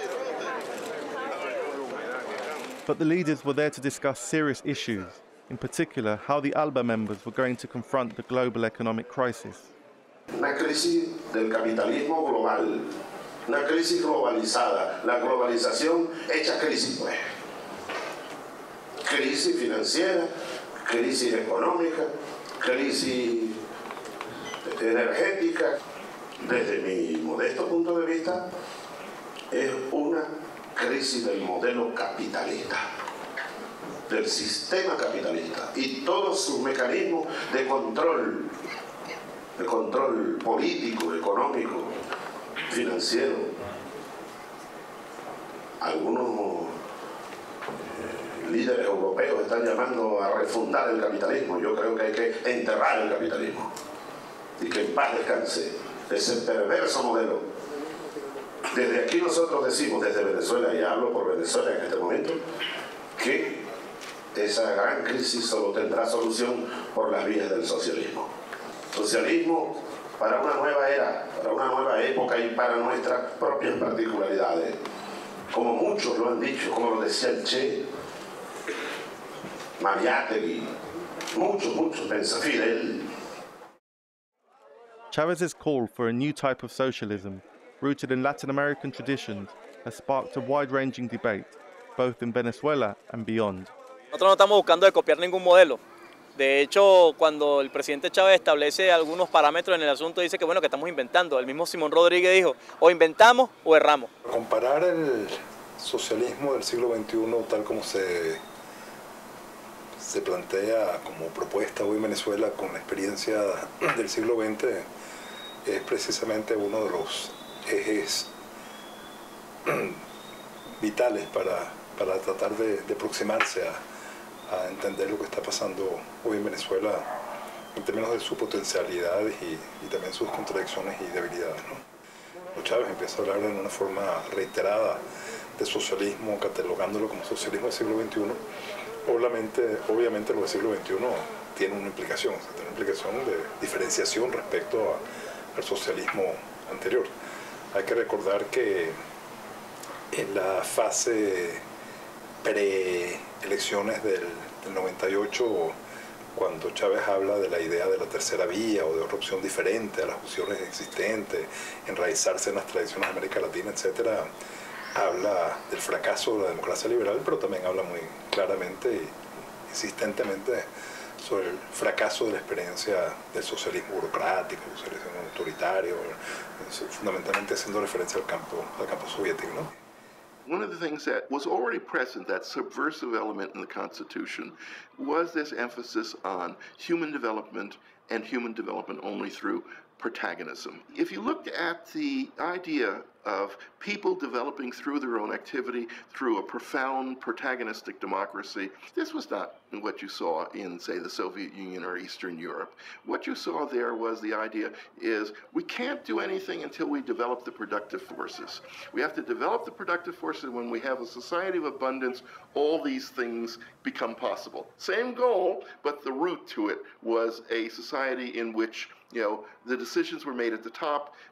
But the leaders were there to discuss serious issues, in particular how the ALBA members were going to confront the global economic crisis. Una crisis del capitalismo global, una crisis globalizada, la globalización hecha crisis, pues. Crisis financiera, crisis económica, crisis energética. Desde mi modesto punto de vista, es una crisis del modelo capitalista, del sistema capitalista y todos sus mecanismos de control político, económico, financiero. Algunos líderes europeos están llamando a refundar el capitalismo. Yo creo que hay que enterrar el capitalismo y que en paz descanse ese perverso modelo. Desde aquí nosotros decimos, desde Venezuela, y hablo por Venezuela en este momento, que esa gran crisis solo tendrá solución por las vías del socialismo. Socialismo para una nueva era, para una nueva época y para nuestras propias particularidades. Como muchos lo han dicho, como lo decía el Che, Mariátegui, muchos pensan, Fidel. Chavez's call for a new type of socialism, rooted in Latin American traditions, has sparked a wide-ranging debate, both in Venezuela and beyond. Nosotros no estamos buscando de copiar ningún modelo. De hecho, cuando el presidente Chávez establece algunos parámetros en el asunto, dice que bueno, que estamos inventando. El mismo Simón Rodríguez dijo, o inventamos o erramos. Comparar el socialismo del siglo XXI tal como se plantea como propuesta hoy en Venezuela con la experiencia del siglo XX es precisamente uno de los ejes vitales para tratar de aproximarse a entender lo que está pasando hoy en Venezuela en términos de sus potencialidades y también sus contradicciones y debilidades, ¿no? Chávez empieza a hablar en una forma reiterada de socialismo, catalogándolo como socialismo del siglo XXI. Obviamente lo del siglo XXI tiene una implicación, de diferenciación respecto al socialismo anterior. Hay que recordar que en la fase preelecciones del 98, cuando Chávez habla de la idea de la tercera vía o de otra opción diferente a las opciones existentes, enraizarse en las tradiciones de América Latina, etc., habla del fracaso de la democracia liberal, pero también habla muy claramente e insistentemente sobre el fracaso de la experiencia del socialismo burocrático, del socialismo autoritario, fundamentalmente haciendo referencia al campo soviético, ¿no? One of the things that was already present, that subversive element in the Constitution, was this emphasis on human development and human development only through protagonism. If you looked at the idea of people developing through their own activity, through a profound protagonistic democracy, this was not what you saw in, say, the Soviet Union or Eastern Europe. What you saw there was the idea is we can't do anything until we develop the productive forces. We have to develop the productive forces. When we have a society of abundance, all these things become possible. Same goal, but the route to it was a society in which, you know, the decisions were made at the top,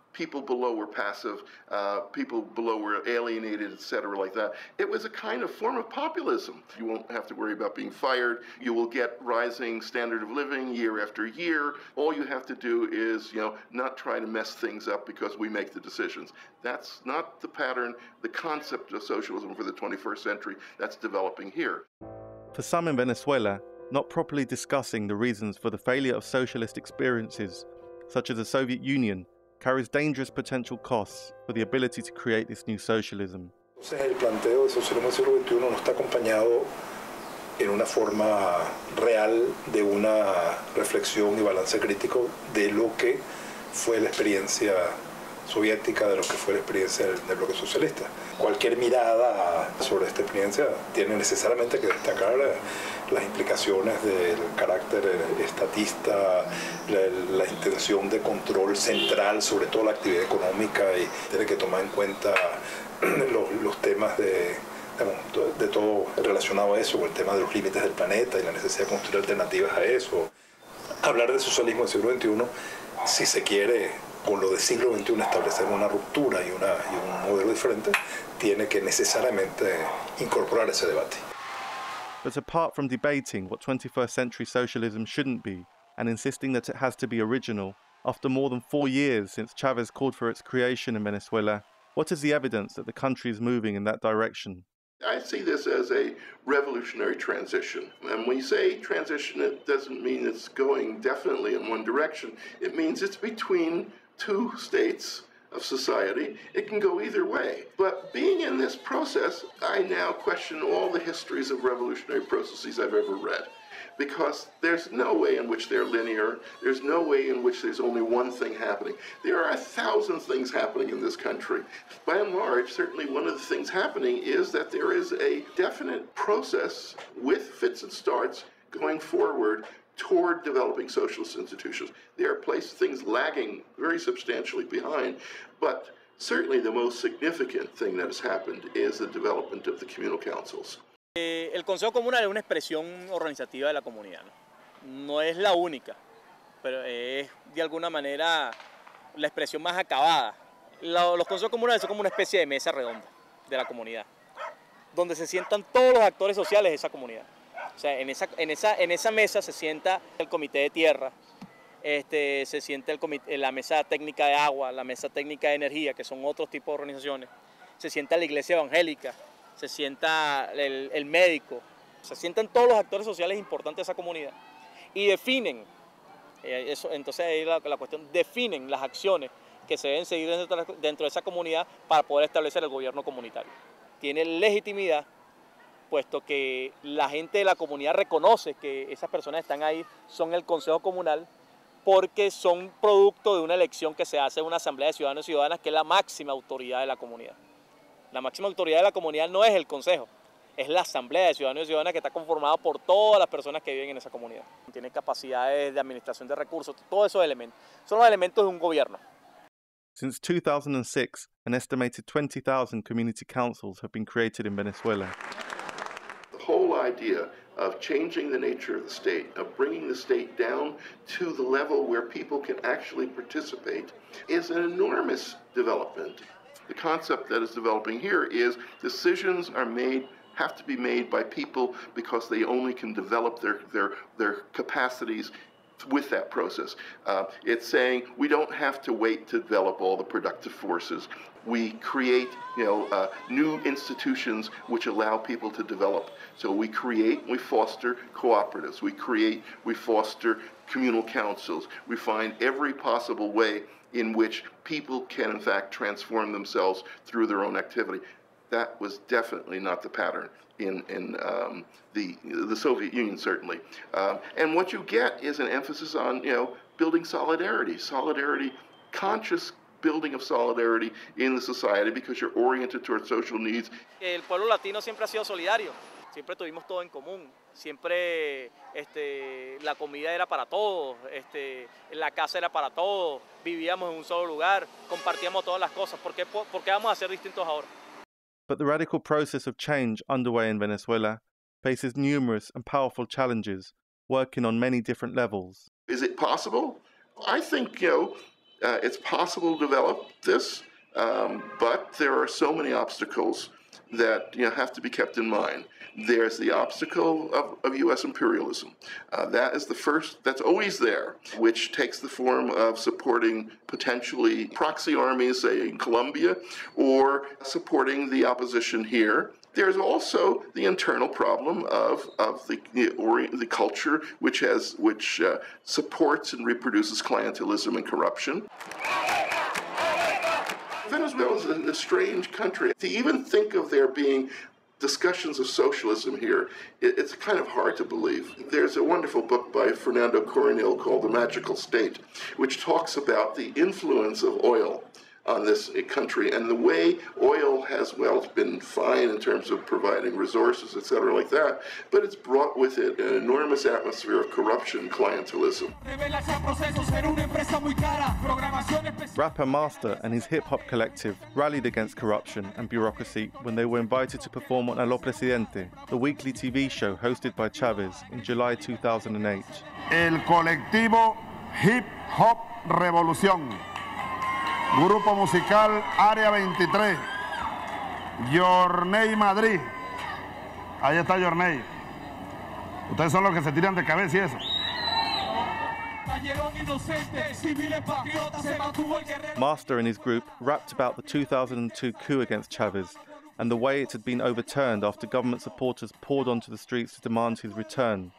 people below were passive, people below were alienated, etc., like that. It was a kind of form of populism. You won't have to worry about being fired. You will get rising standard of living year after year. All you have to do is, not try to mess things up because we make the decisions. That's not the pattern, the concept of socialism for the 21st century that's developing here. For some in Venezuela, not properly discussing the reasons for the failure of socialist experiences, such as the Soviet Union, carries dangerous potential costs for the ability to create this new socialism. Entonces el planteo del socialismo del siglo XXI no está acompañado en una forma real de una reflexión y balance crítico de lo que fue la experiencia soviética, de lo que fue la experiencia del bloque socialista. Cualquier mirada sobre esta experiencia tiene necesariamente que destacar las implicaciones del carácter estatista, la intención de control central sobre toda la actividad económica, y tiene que tomar en cuenta los temas de todo relacionado a eso, el tema de los límites del planeta y la necesidad de construir alternativas a eso. Hablar de socialismo del siglo XXI, si se quiere, con lo del siglo XXI establecer una ruptura y un modelo diferente, tiene que necesariamente incorporar ese debate. But apart from debating what 21st century socialism shouldn't be and insisting that it has to be original, after more than 4 years since Chavez called for its creation in Venezuela, what is the evidence that the country is moving in that direction? I see this as a revolutionary transition. And when you say transition, it doesn't mean it's going definitely in one direction. It means it's between two states of society. It can go either way. But being in this process, I now question all the histories of revolutionary processes I've ever read, because there's no way in which they're linear. There's no way in which there's only one thing happening. There are 1,000 things happening in this country. By and large, certainly one of the things happening is that there is a definite process with fits and starts going forward toward developing socialist institutions. There are things lagging very substantially behind, but certainly the most significant thing that has happened is the development of the communal councils. El Consejo Comunal es una expresión organizativa de la comunidad, ¿no? No es la única, pero es de alguna manera la expresión más acabada. Los consejos comunales son como una especie de mesa redonda de la comunidad, donde se sientan todos los actores sociales de esa comunidad. O sea, en esa mesa se sienta el comité de tierra, se sienta la mesa técnica de agua, la mesa técnica de energía, que son otros tipos de organizaciones, se sienta la iglesia evangélica, se sienta el médico, se sientan todos los actores sociales importantes de esa comunidad y definen, entonces ahí la cuestión, definen las acciones que se deben seguir dentro de esa comunidad para poder establecer el gobierno comunitario. Tiene legitimidad, puesto que la gente de la comunidad reconoce que esas personas están ahí, son el Consejo Comunal, porque son producto de una elección que se hace en una asamblea de ciudadanos y ciudadanas, que es la máxima autoridad de la comunidad. La máxima autoridad de la comunidad no es el Consejo, es la asamblea de ciudadanos y ciudadanas, que está conformada por todas las personas que viven en esa comunidad. Tiene capacidades de administración de recursos, todos esos elementos. Son los elementos de un gobierno. Since 2006, an estimated 20,000 community councils have been created in Venezuela. The whole idea of changing the nature of the state, of bringing the state down to the level where people can actually participate, is an enormous development. The concept that is developing here is decisions have to be made by people because they only can develop their capacities with that process. It's saying we don't have to wait to develop all the productive forces. We create, new institutions which allow people to develop. So we foster cooperatives. We foster communal councils. We find every possible way in which people can, in fact, transform themselves through their own activity. That was definitely not the pattern in the Soviet Union, certainly. And what you get is an emphasis on, building solidarity, conscious building of solidarity in the society, because you're oriented towards social needs. El pueblo latino siempre ha sido solidario. Siempre tuvimos todo en común, siempre la comida era para todos, la casa era para todos, vivíamos en un solo lugar, compartíamos todas las cosas. ¿Por qué vamos a ser distintos ahora? But the radical process of change underway in Venezuela faces numerous and powerful challenges, working on many different levels. Is it possible? I think, It's possible to develop this, but there are so many obstacles that have to be kept in mind. There's the obstacle of U.S. imperialism. That is the first, that's always there, which takes the form of supporting potentially proxy armies, say in Colombia, or supporting the opposition here. There's also the internal problem of the culture which supports and reproduces clientelism and corruption. Venezuela is a strange country. To even think of there being discussions of socialism here, it's kind of hard to believe. There's a wonderful book by Fernando Coronil called The Magical State, which talks about the influence of oil on this country and the way oil has, well, it's been fine in terms of providing resources, etc., like that, but it's brought with it an enormous atmosphere of corruption and clientelism. Rapper Master and his hip-hop collective rallied against corruption and bureaucracy when they were invited to perform on Aló Presidente, the weekly TV show hosted by Chavez in July 2008. El colectivo Hip Hop Revolución. Grupo musical Área 23, Yorney Madrid. Ahí está Yorney. Ustedes son los que se tiran de cabeza y eso. Master and his group rapped about the 2002 coup against Chavez and the way it had been overturned after government supporters poured onto the streets to demand his return.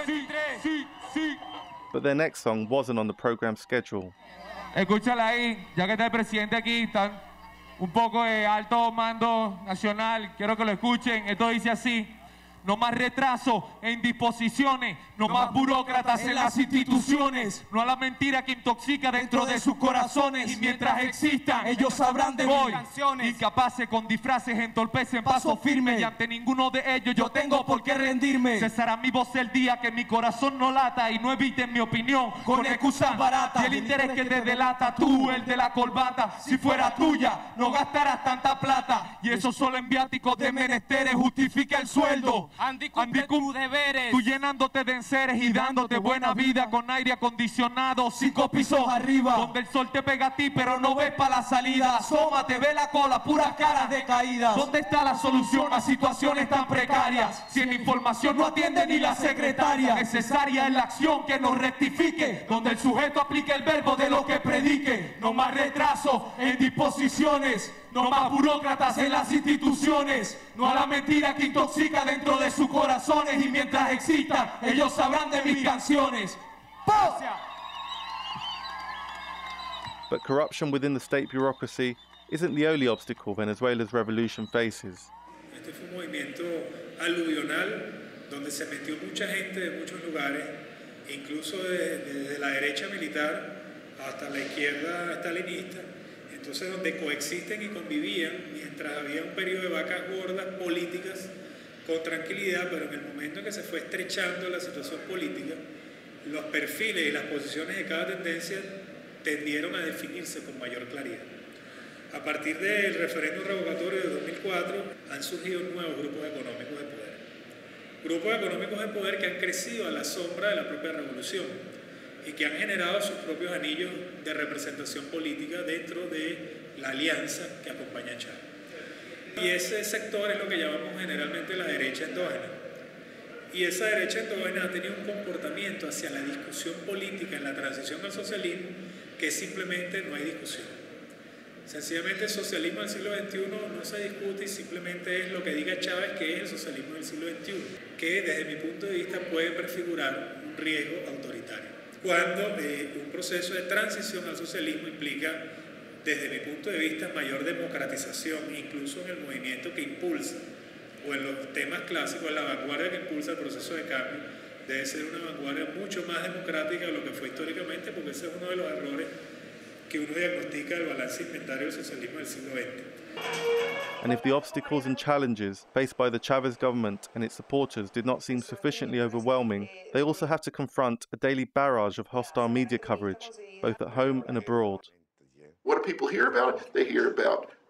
But their next song wasn't on the program's schedule. Escúchala ahí, ya que está el presidente aquí, está un poco de alto mando nacional, quiero que lo escuchen. Esto dice así: no más retraso e indisposiciones, no más burócratas en las instituciones, no a la mentira que intoxica dentro de sus corazones. Y mientras existan, ellos sabrán de mis canciones. Incapaces con disfraces entorpecen paso firme, y ante ninguno de ellos yo tengo por qué rendirme. Cesará mi voz el día que mi corazón no lata y no eviten mi opinión con excusas baratas. Y el interés que te delata tú, el de la corbata, si fuera tuya no gastarás tanta plata. Y eso solo en viáticos de menesteres justifica el sueldo. Andy, cumple tus deberes. Tú llenándote de enseres y dándote buena vida con aire acondicionado 5 pisos arriba, donde el sol te pega a ti pero no ves para la salida. Asómate, ve la cola, puras caras de caídas. ¿Dónde está la solución a situaciones tan precarias? Si en la información no atiende ni la secretaria. Necesaria es la acción que nos rectifique, donde el sujeto aplique el verbo de lo que predique. No más retraso en disposiciones, no más burócratas en las instituciones, no a la mentira que intoxica dentro de sus corazones. Y mientras existan, ellos sabrán de mis canciones. But corruption within the state bureaucracy isn't the only obstacle Venezuela's revolution faces. Este fue un movimiento aluvional donde se metió mucha gente de muchos lugares, incluso desde la derecha militar hasta la izquierda stalinista. Entonces, donde coexisten y convivían mientras había un periodo de vacas gordas políticas con tranquilidad, pero en el momento en que se fue estrechando la situación política, los perfiles y las posiciones de cada tendencia tendieron a definirse con mayor claridad. A partir del referéndum revocatorio de 2004 han surgido nuevos grupos económicos de poder. Grupos económicos de poder que han crecido a la sombra de la propia revolución y que han generado sus propios anillos de representación política dentro de la alianza que acompaña a Chávez. Y ese sector es lo que llamamos generalmente la derecha endógena. Y esa derecha endógena ha tenido un comportamiento hacia la discusión política en la transición al socialismo que simplemente no hay discusión. Sencillamente el socialismo del siglo XXI no se discute y simplemente es lo que diga Chávez que es el socialismo del siglo XXI, que desde mi punto de vista puede prefigurar un riesgo autoritario. Cuando un proceso de transición al socialismo implica, desde mi punto de vista, mayor democratización, incluso en el movimiento que impulsa, o en los temas clásicos, en la vanguardia que impulsa el proceso de cambio, debe ser una vanguardia mucho más democrática de lo que fue históricamente, porque ese es uno de los errores que uno diagnostica del balance inventario del socialismo del siglo XX. And if the obstacles and challenges faced by the Chavez government and its supporters did not seem sufficiently overwhelming, they also have to confront a daily barrage of hostile media coverage, both at home and abroad. What do people hear about? They hear about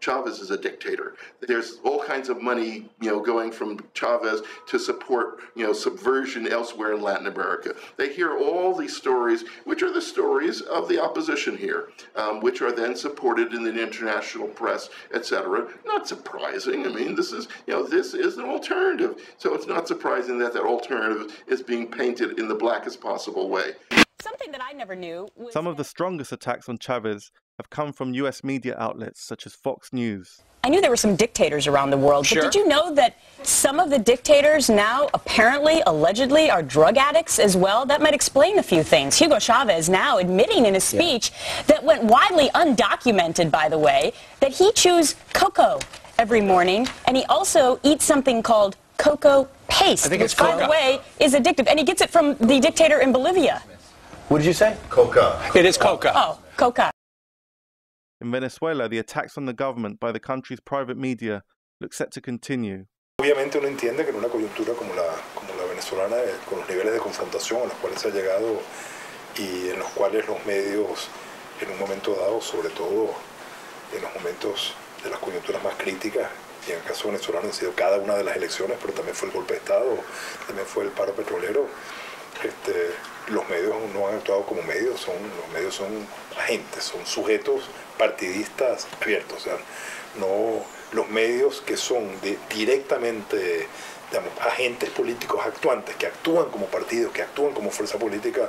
Chavez is a dictator. There's all kinds of money, going from Chavez to support, subversion elsewhere in Latin America. They hear all these stories, which are the stories of the opposition here, which are then supported in the international press, etc. Not surprising. I mean, this is an alternative. So it's not surprising that alternative is being painted in the blackest possible way. Something that I never knew was Some of the strongest attacks on Chavez have come from US media outlets such as Fox News. I knew there were some dictators around the world, but did you know that some of the dictators now apparently, allegedly, are drug addicts as well? That might explain a few things. Hugo Chavez now admitting in a speech that went widely undocumented, by the way, that he chews cocoa every morning, and he also eats something called cocoa paste, which, by the way, is addictive. And he gets it from the dictator in Bolivia. What did you say? Coca. It is coca. Oh, coca. In Venezuela, the attacks on the government by the country's private media look set to continue. Obviamente uno entiende que en una coyuntura como la venezolana, con los niveles de confrontación a los cuales se ha llegado y en los cuales los medios en un momento dado, sobre todo en los momentos de las coyunturas más críticas, y en el caso venezolano han sido cada una de las elecciones, pero también fue el golpe de Estado, también fue el paro petrolero. Los medios no han actuado como medios, los medios son agentes, son sujetos partidistas abiertos. O sea, no los medios que son directamente, digamos, agentes políticos actuantes, que actúan como partidos, que actúan como fuerza política,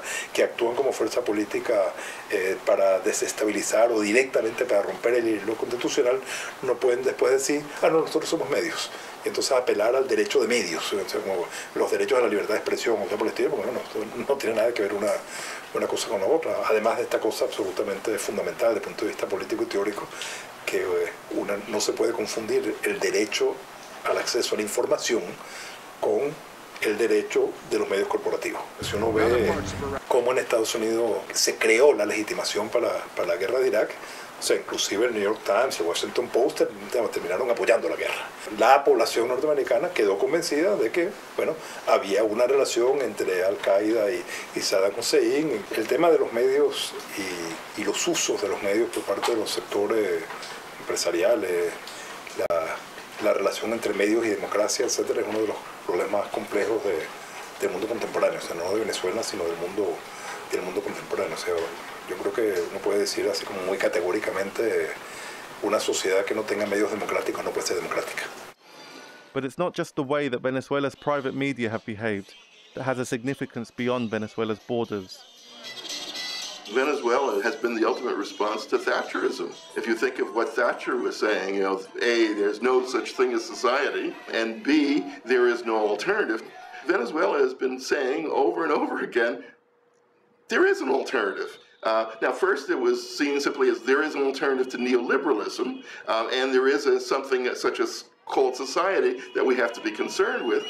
para desestabilizar o directamente para romper el hilo constitucional, no pueden después decir, no, nosotros somos medios. Y entonces apelar al derecho de medios, o sea, como los derechos a la libertad de expresión, o sea, por el estilo, porque no tiene nada que ver una cosa con la otra. Además de esta cosa absolutamente fundamental desde el punto de vista político y teórico, que no se puede confundir el derecho al acceso a la información con el derecho de los medios corporativos. Si uno ve cómo en Estados Unidos se creó la legitimación para la guerra de Irak, o sea, inclusive el New York Times y el Washington Post terminaron apoyando la guerra. La población norteamericana quedó convencida de que, había una relación entre Al-Qaeda y Saddam Hussein. El tema de los medios y los usos de los medios por parte de los sectores empresariales, la relación entre medios y democracia, etcétera, es uno de los problemas más complejos del mundo contemporáneo, o sea, no de Venezuela, sino del mundo contemporáneo. O sea, yo creo que uno puede decir así como muy categóricamente, una sociedad que no tenga medios democráticos no puede ser democrática. But it's not just the way that Venezuela's private media have behaved that has a significance beyond Venezuela's borders. Venezuela has been the ultimate response to Thatcherism. If you think of what Thatcher was saying, A, there's no such thing as society, and B, there is no alternative. Venezuela has been saying over and over again, there is an alternative. Now, first it was seen simply as there is an alternative to neoliberalism, and there is something such as called society that we have to be concerned with.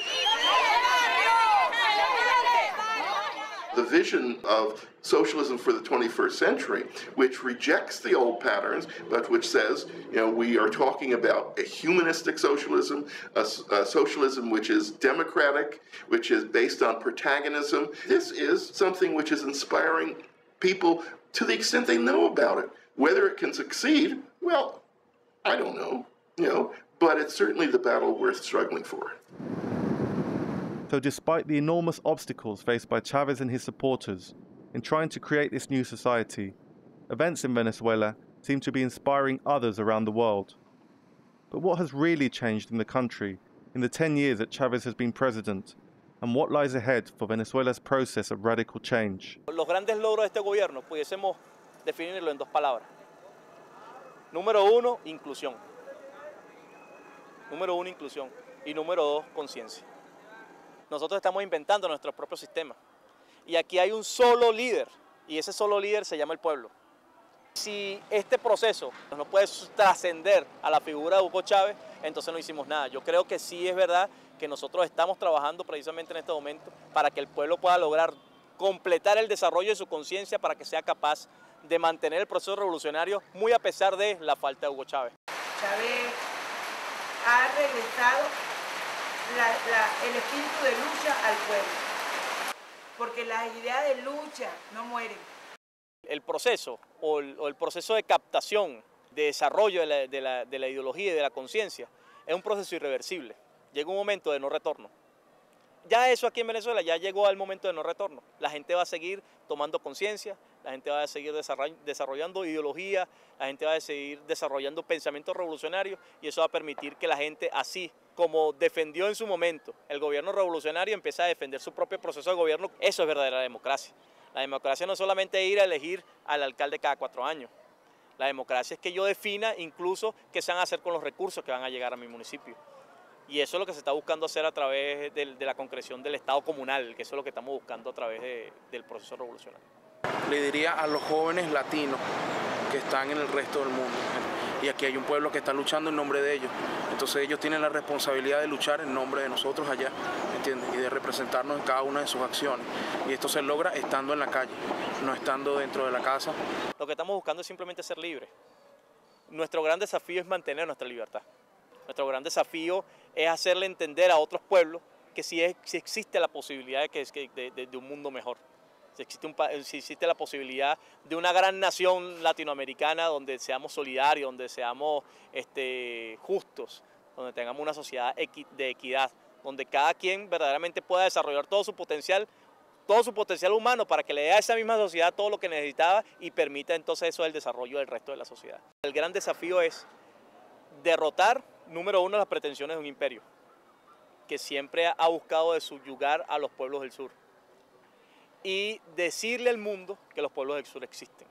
The vision of socialism for the 21st century, which rejects the old patterns, but which says, we are talking about a humanistic socialism, a socialism which is democratic, which is based on protagonism. This is something which is inspiring people to the extent they know about it. Whether it can succeed, well, I don't know, but it's certainly the battle worth struggling for. So despite the enormous obstacles faced by Chavez and his supporters in trying to create this new society, events in Venezuela seem to be inspiring others around the world. But what has really changed in the country in the 10 years that Chavez has been president, and what lies ahead for Venezuela's process of radical change? Los grandes logros de este gobierno pudiésemos definirlo en dos palabras. Número uno, inclusión. Número uno, inclusión. Y número dos, conciencia. Nosotros estamos inventando nuestro propio sistema. Y aquí hay un solo líder, y ese solo líder se llama el pueblo. Si este proceso no puede trascender a la figura de Hugo Chávez, entonces no hicimos nada. Yo creo que sí es verdad que nosotros estamos trabajando precisamente en este momento para que el pueblo pueda lograr completar el desarrollo de su conciencia para que sea capaz de mantener el proceso revolucionario muy a pesar de la falta de Hugo Chávez. Chávez ha regresado el espíritu de lucha al pueblo, porque las ideas de lucha no mueren. El proceso o el proceso de captación desarrollo de la ideología y de la conciencia, es un proceso irreversible. Llega un momento de no retorno. Ya eso aquí en Venezuela ya llegó al momento de no retorno. La gente va a seguir tomando conciencia, la gente va a seguir desarrollando ideología, la gente va a seguir desarrollando pensamientos revolucionarios y eso va a permitir que la gente, así como defendió en su momento el gobierno revolucionario, empiece a defender su propio proceso de gobierno. Eso es verdadera democracia. La democracia no es solamente ir a elegir al alcalde cada 4 años. La democracia es que yo defina incluso qué se van a hacer con los recursos que van a llegar a mi municipio. Y eso es lo que se está buscando hacer a través de la concreción del Estado comunal, que eso es lo que estamos buscando a través del proceso revolucionario. Le diría a los jóvenes latinos que están en el resto del mundo, y aquí hay un pueblo que está luchando en nombre de ellos, entonces ellos tienen la responsabilidad de luchar en nombre de nosotros allá, ¿entiendes? Y de representarnos en cada una de sus acciones, y esto se logra estando en la calle, no estando dentro de la casa. Lo que estamos buscando es simplemente ser libres. Nuestro gran desafío es mantener nuestra libertad. Nuestro gran desafío es hacerle entender a otros pueblos que si existe la posibilidad de un mundo mejor, si existe la posibilidad de una gran nación latinoamericana donde seamos solidarios, donde seamos justos, donde tengamos una sociedad de equidad, donde cada quien verdaderamente pueda desarrollar todo su potencial humano para que le dé a esa misma sociedad todo lo que necesitaba y permita entonces eso el desarrollo del resto de la sociedad. El gran desafío es derrotar, número uno, las pretensiones de un imperio que siempre ha buscado de subyugar a los pueblos del sur y decirle al mundo que los pueblos del sur existen.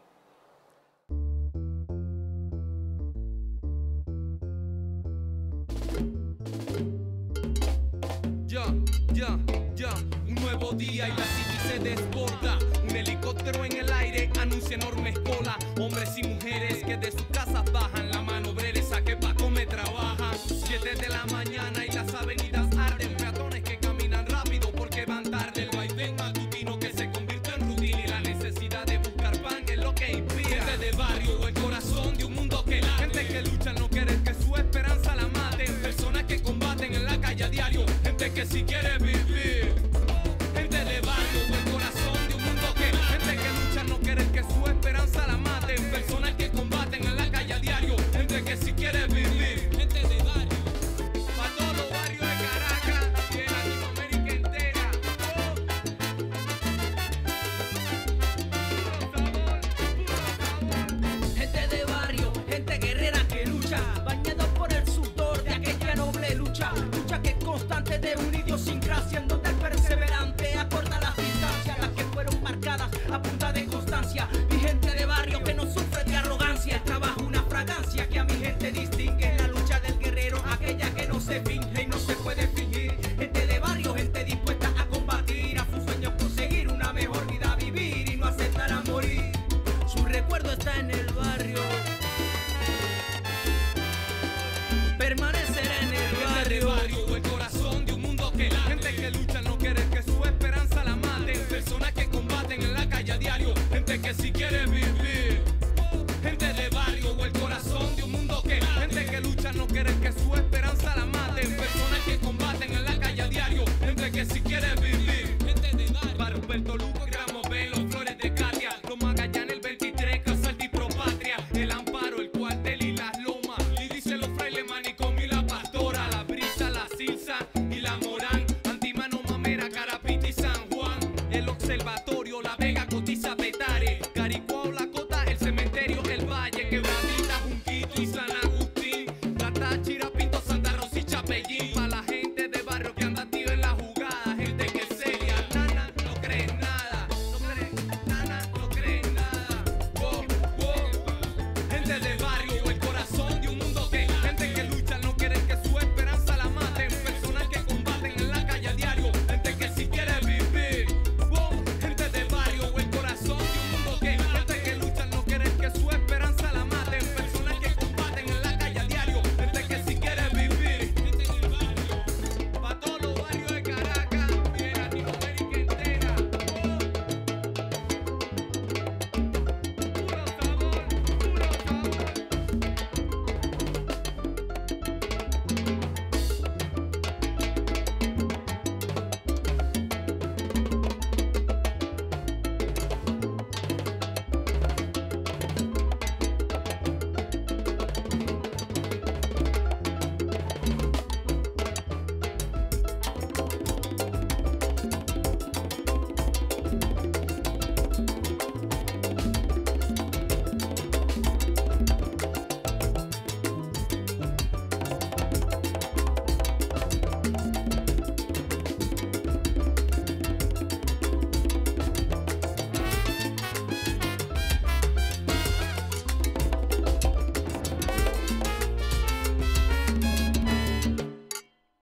Ya, un nuevo día y la city se desborda. Un helicóptero en el aire anuncia enormes colas. Hombres y mujeres que de sus casas bajan. La mano obrera esa que pa' comer trabaja. 7 de la mañana y las avenidas arden. Peatones que caminan rápido porque van tarde. El vaivén matutino que se convirtió en rutina y la necesidad de buscar pan es lo que inspira. Gente de barrio, el corazón de un mundo que late. Gente que lucha no querer que su esperanza la maten. Personas que combaten en la calle a diario. Gente que si quiere vivir. Gente de barrio, el corazón de un mundo que late. Gente que lucha no querer que su esperanza la maten. Personas que combaten en la calle a diario. Gente que si quiere vivir. Gente de barrio. Para todos los barrios de Caracas y de Latinoamérica entera. Gente de barrio, gente guerrera que lucha, bañados por el sudor de aquella noble lucha. Lucha que es constante de una idiosincrasia en donde el perseverante acorta las distancias, las que fueron marcadas a punta de constancia. Mi gente de barrio que no sufre de arrogancia, el trabajo una fragancia que a mi gente distingue. La lucha del guerrero, aquella que no se finge y no se puede fingir. Gente de barrio, gente dispuesta a combatir, a sus sueños conseguir una mejor vida vivir y no aceptar a morir. Su recuerdo está en el barrio, permanecerá en el barrio. El corazón de un mundo que late. Gente que lucha no querer que su esperanza la maten. Personas que combaten en la calle a diario. Gente que si quiere vivir. Gente de barrio o el corazón de un mundo que late. Gente que lucha no querer que su esperanza la maten. Personas que combaten en la calle a diario. Gente que si quiere vivir. Gente de barrio. Para Humberto Luco, Gramo Velo, Flores de Katia, Los Magallanes, el 23, Casaldi Pro Patria, El Amparo, el Cuartel y las Lomas. Y dice los frailes, Manicomio y la Pastora, La Brisa, la Silsa y la Morán, Antimano, Mamera, Carapita y San Juan, el Observatorio, La Vega, Cotiza,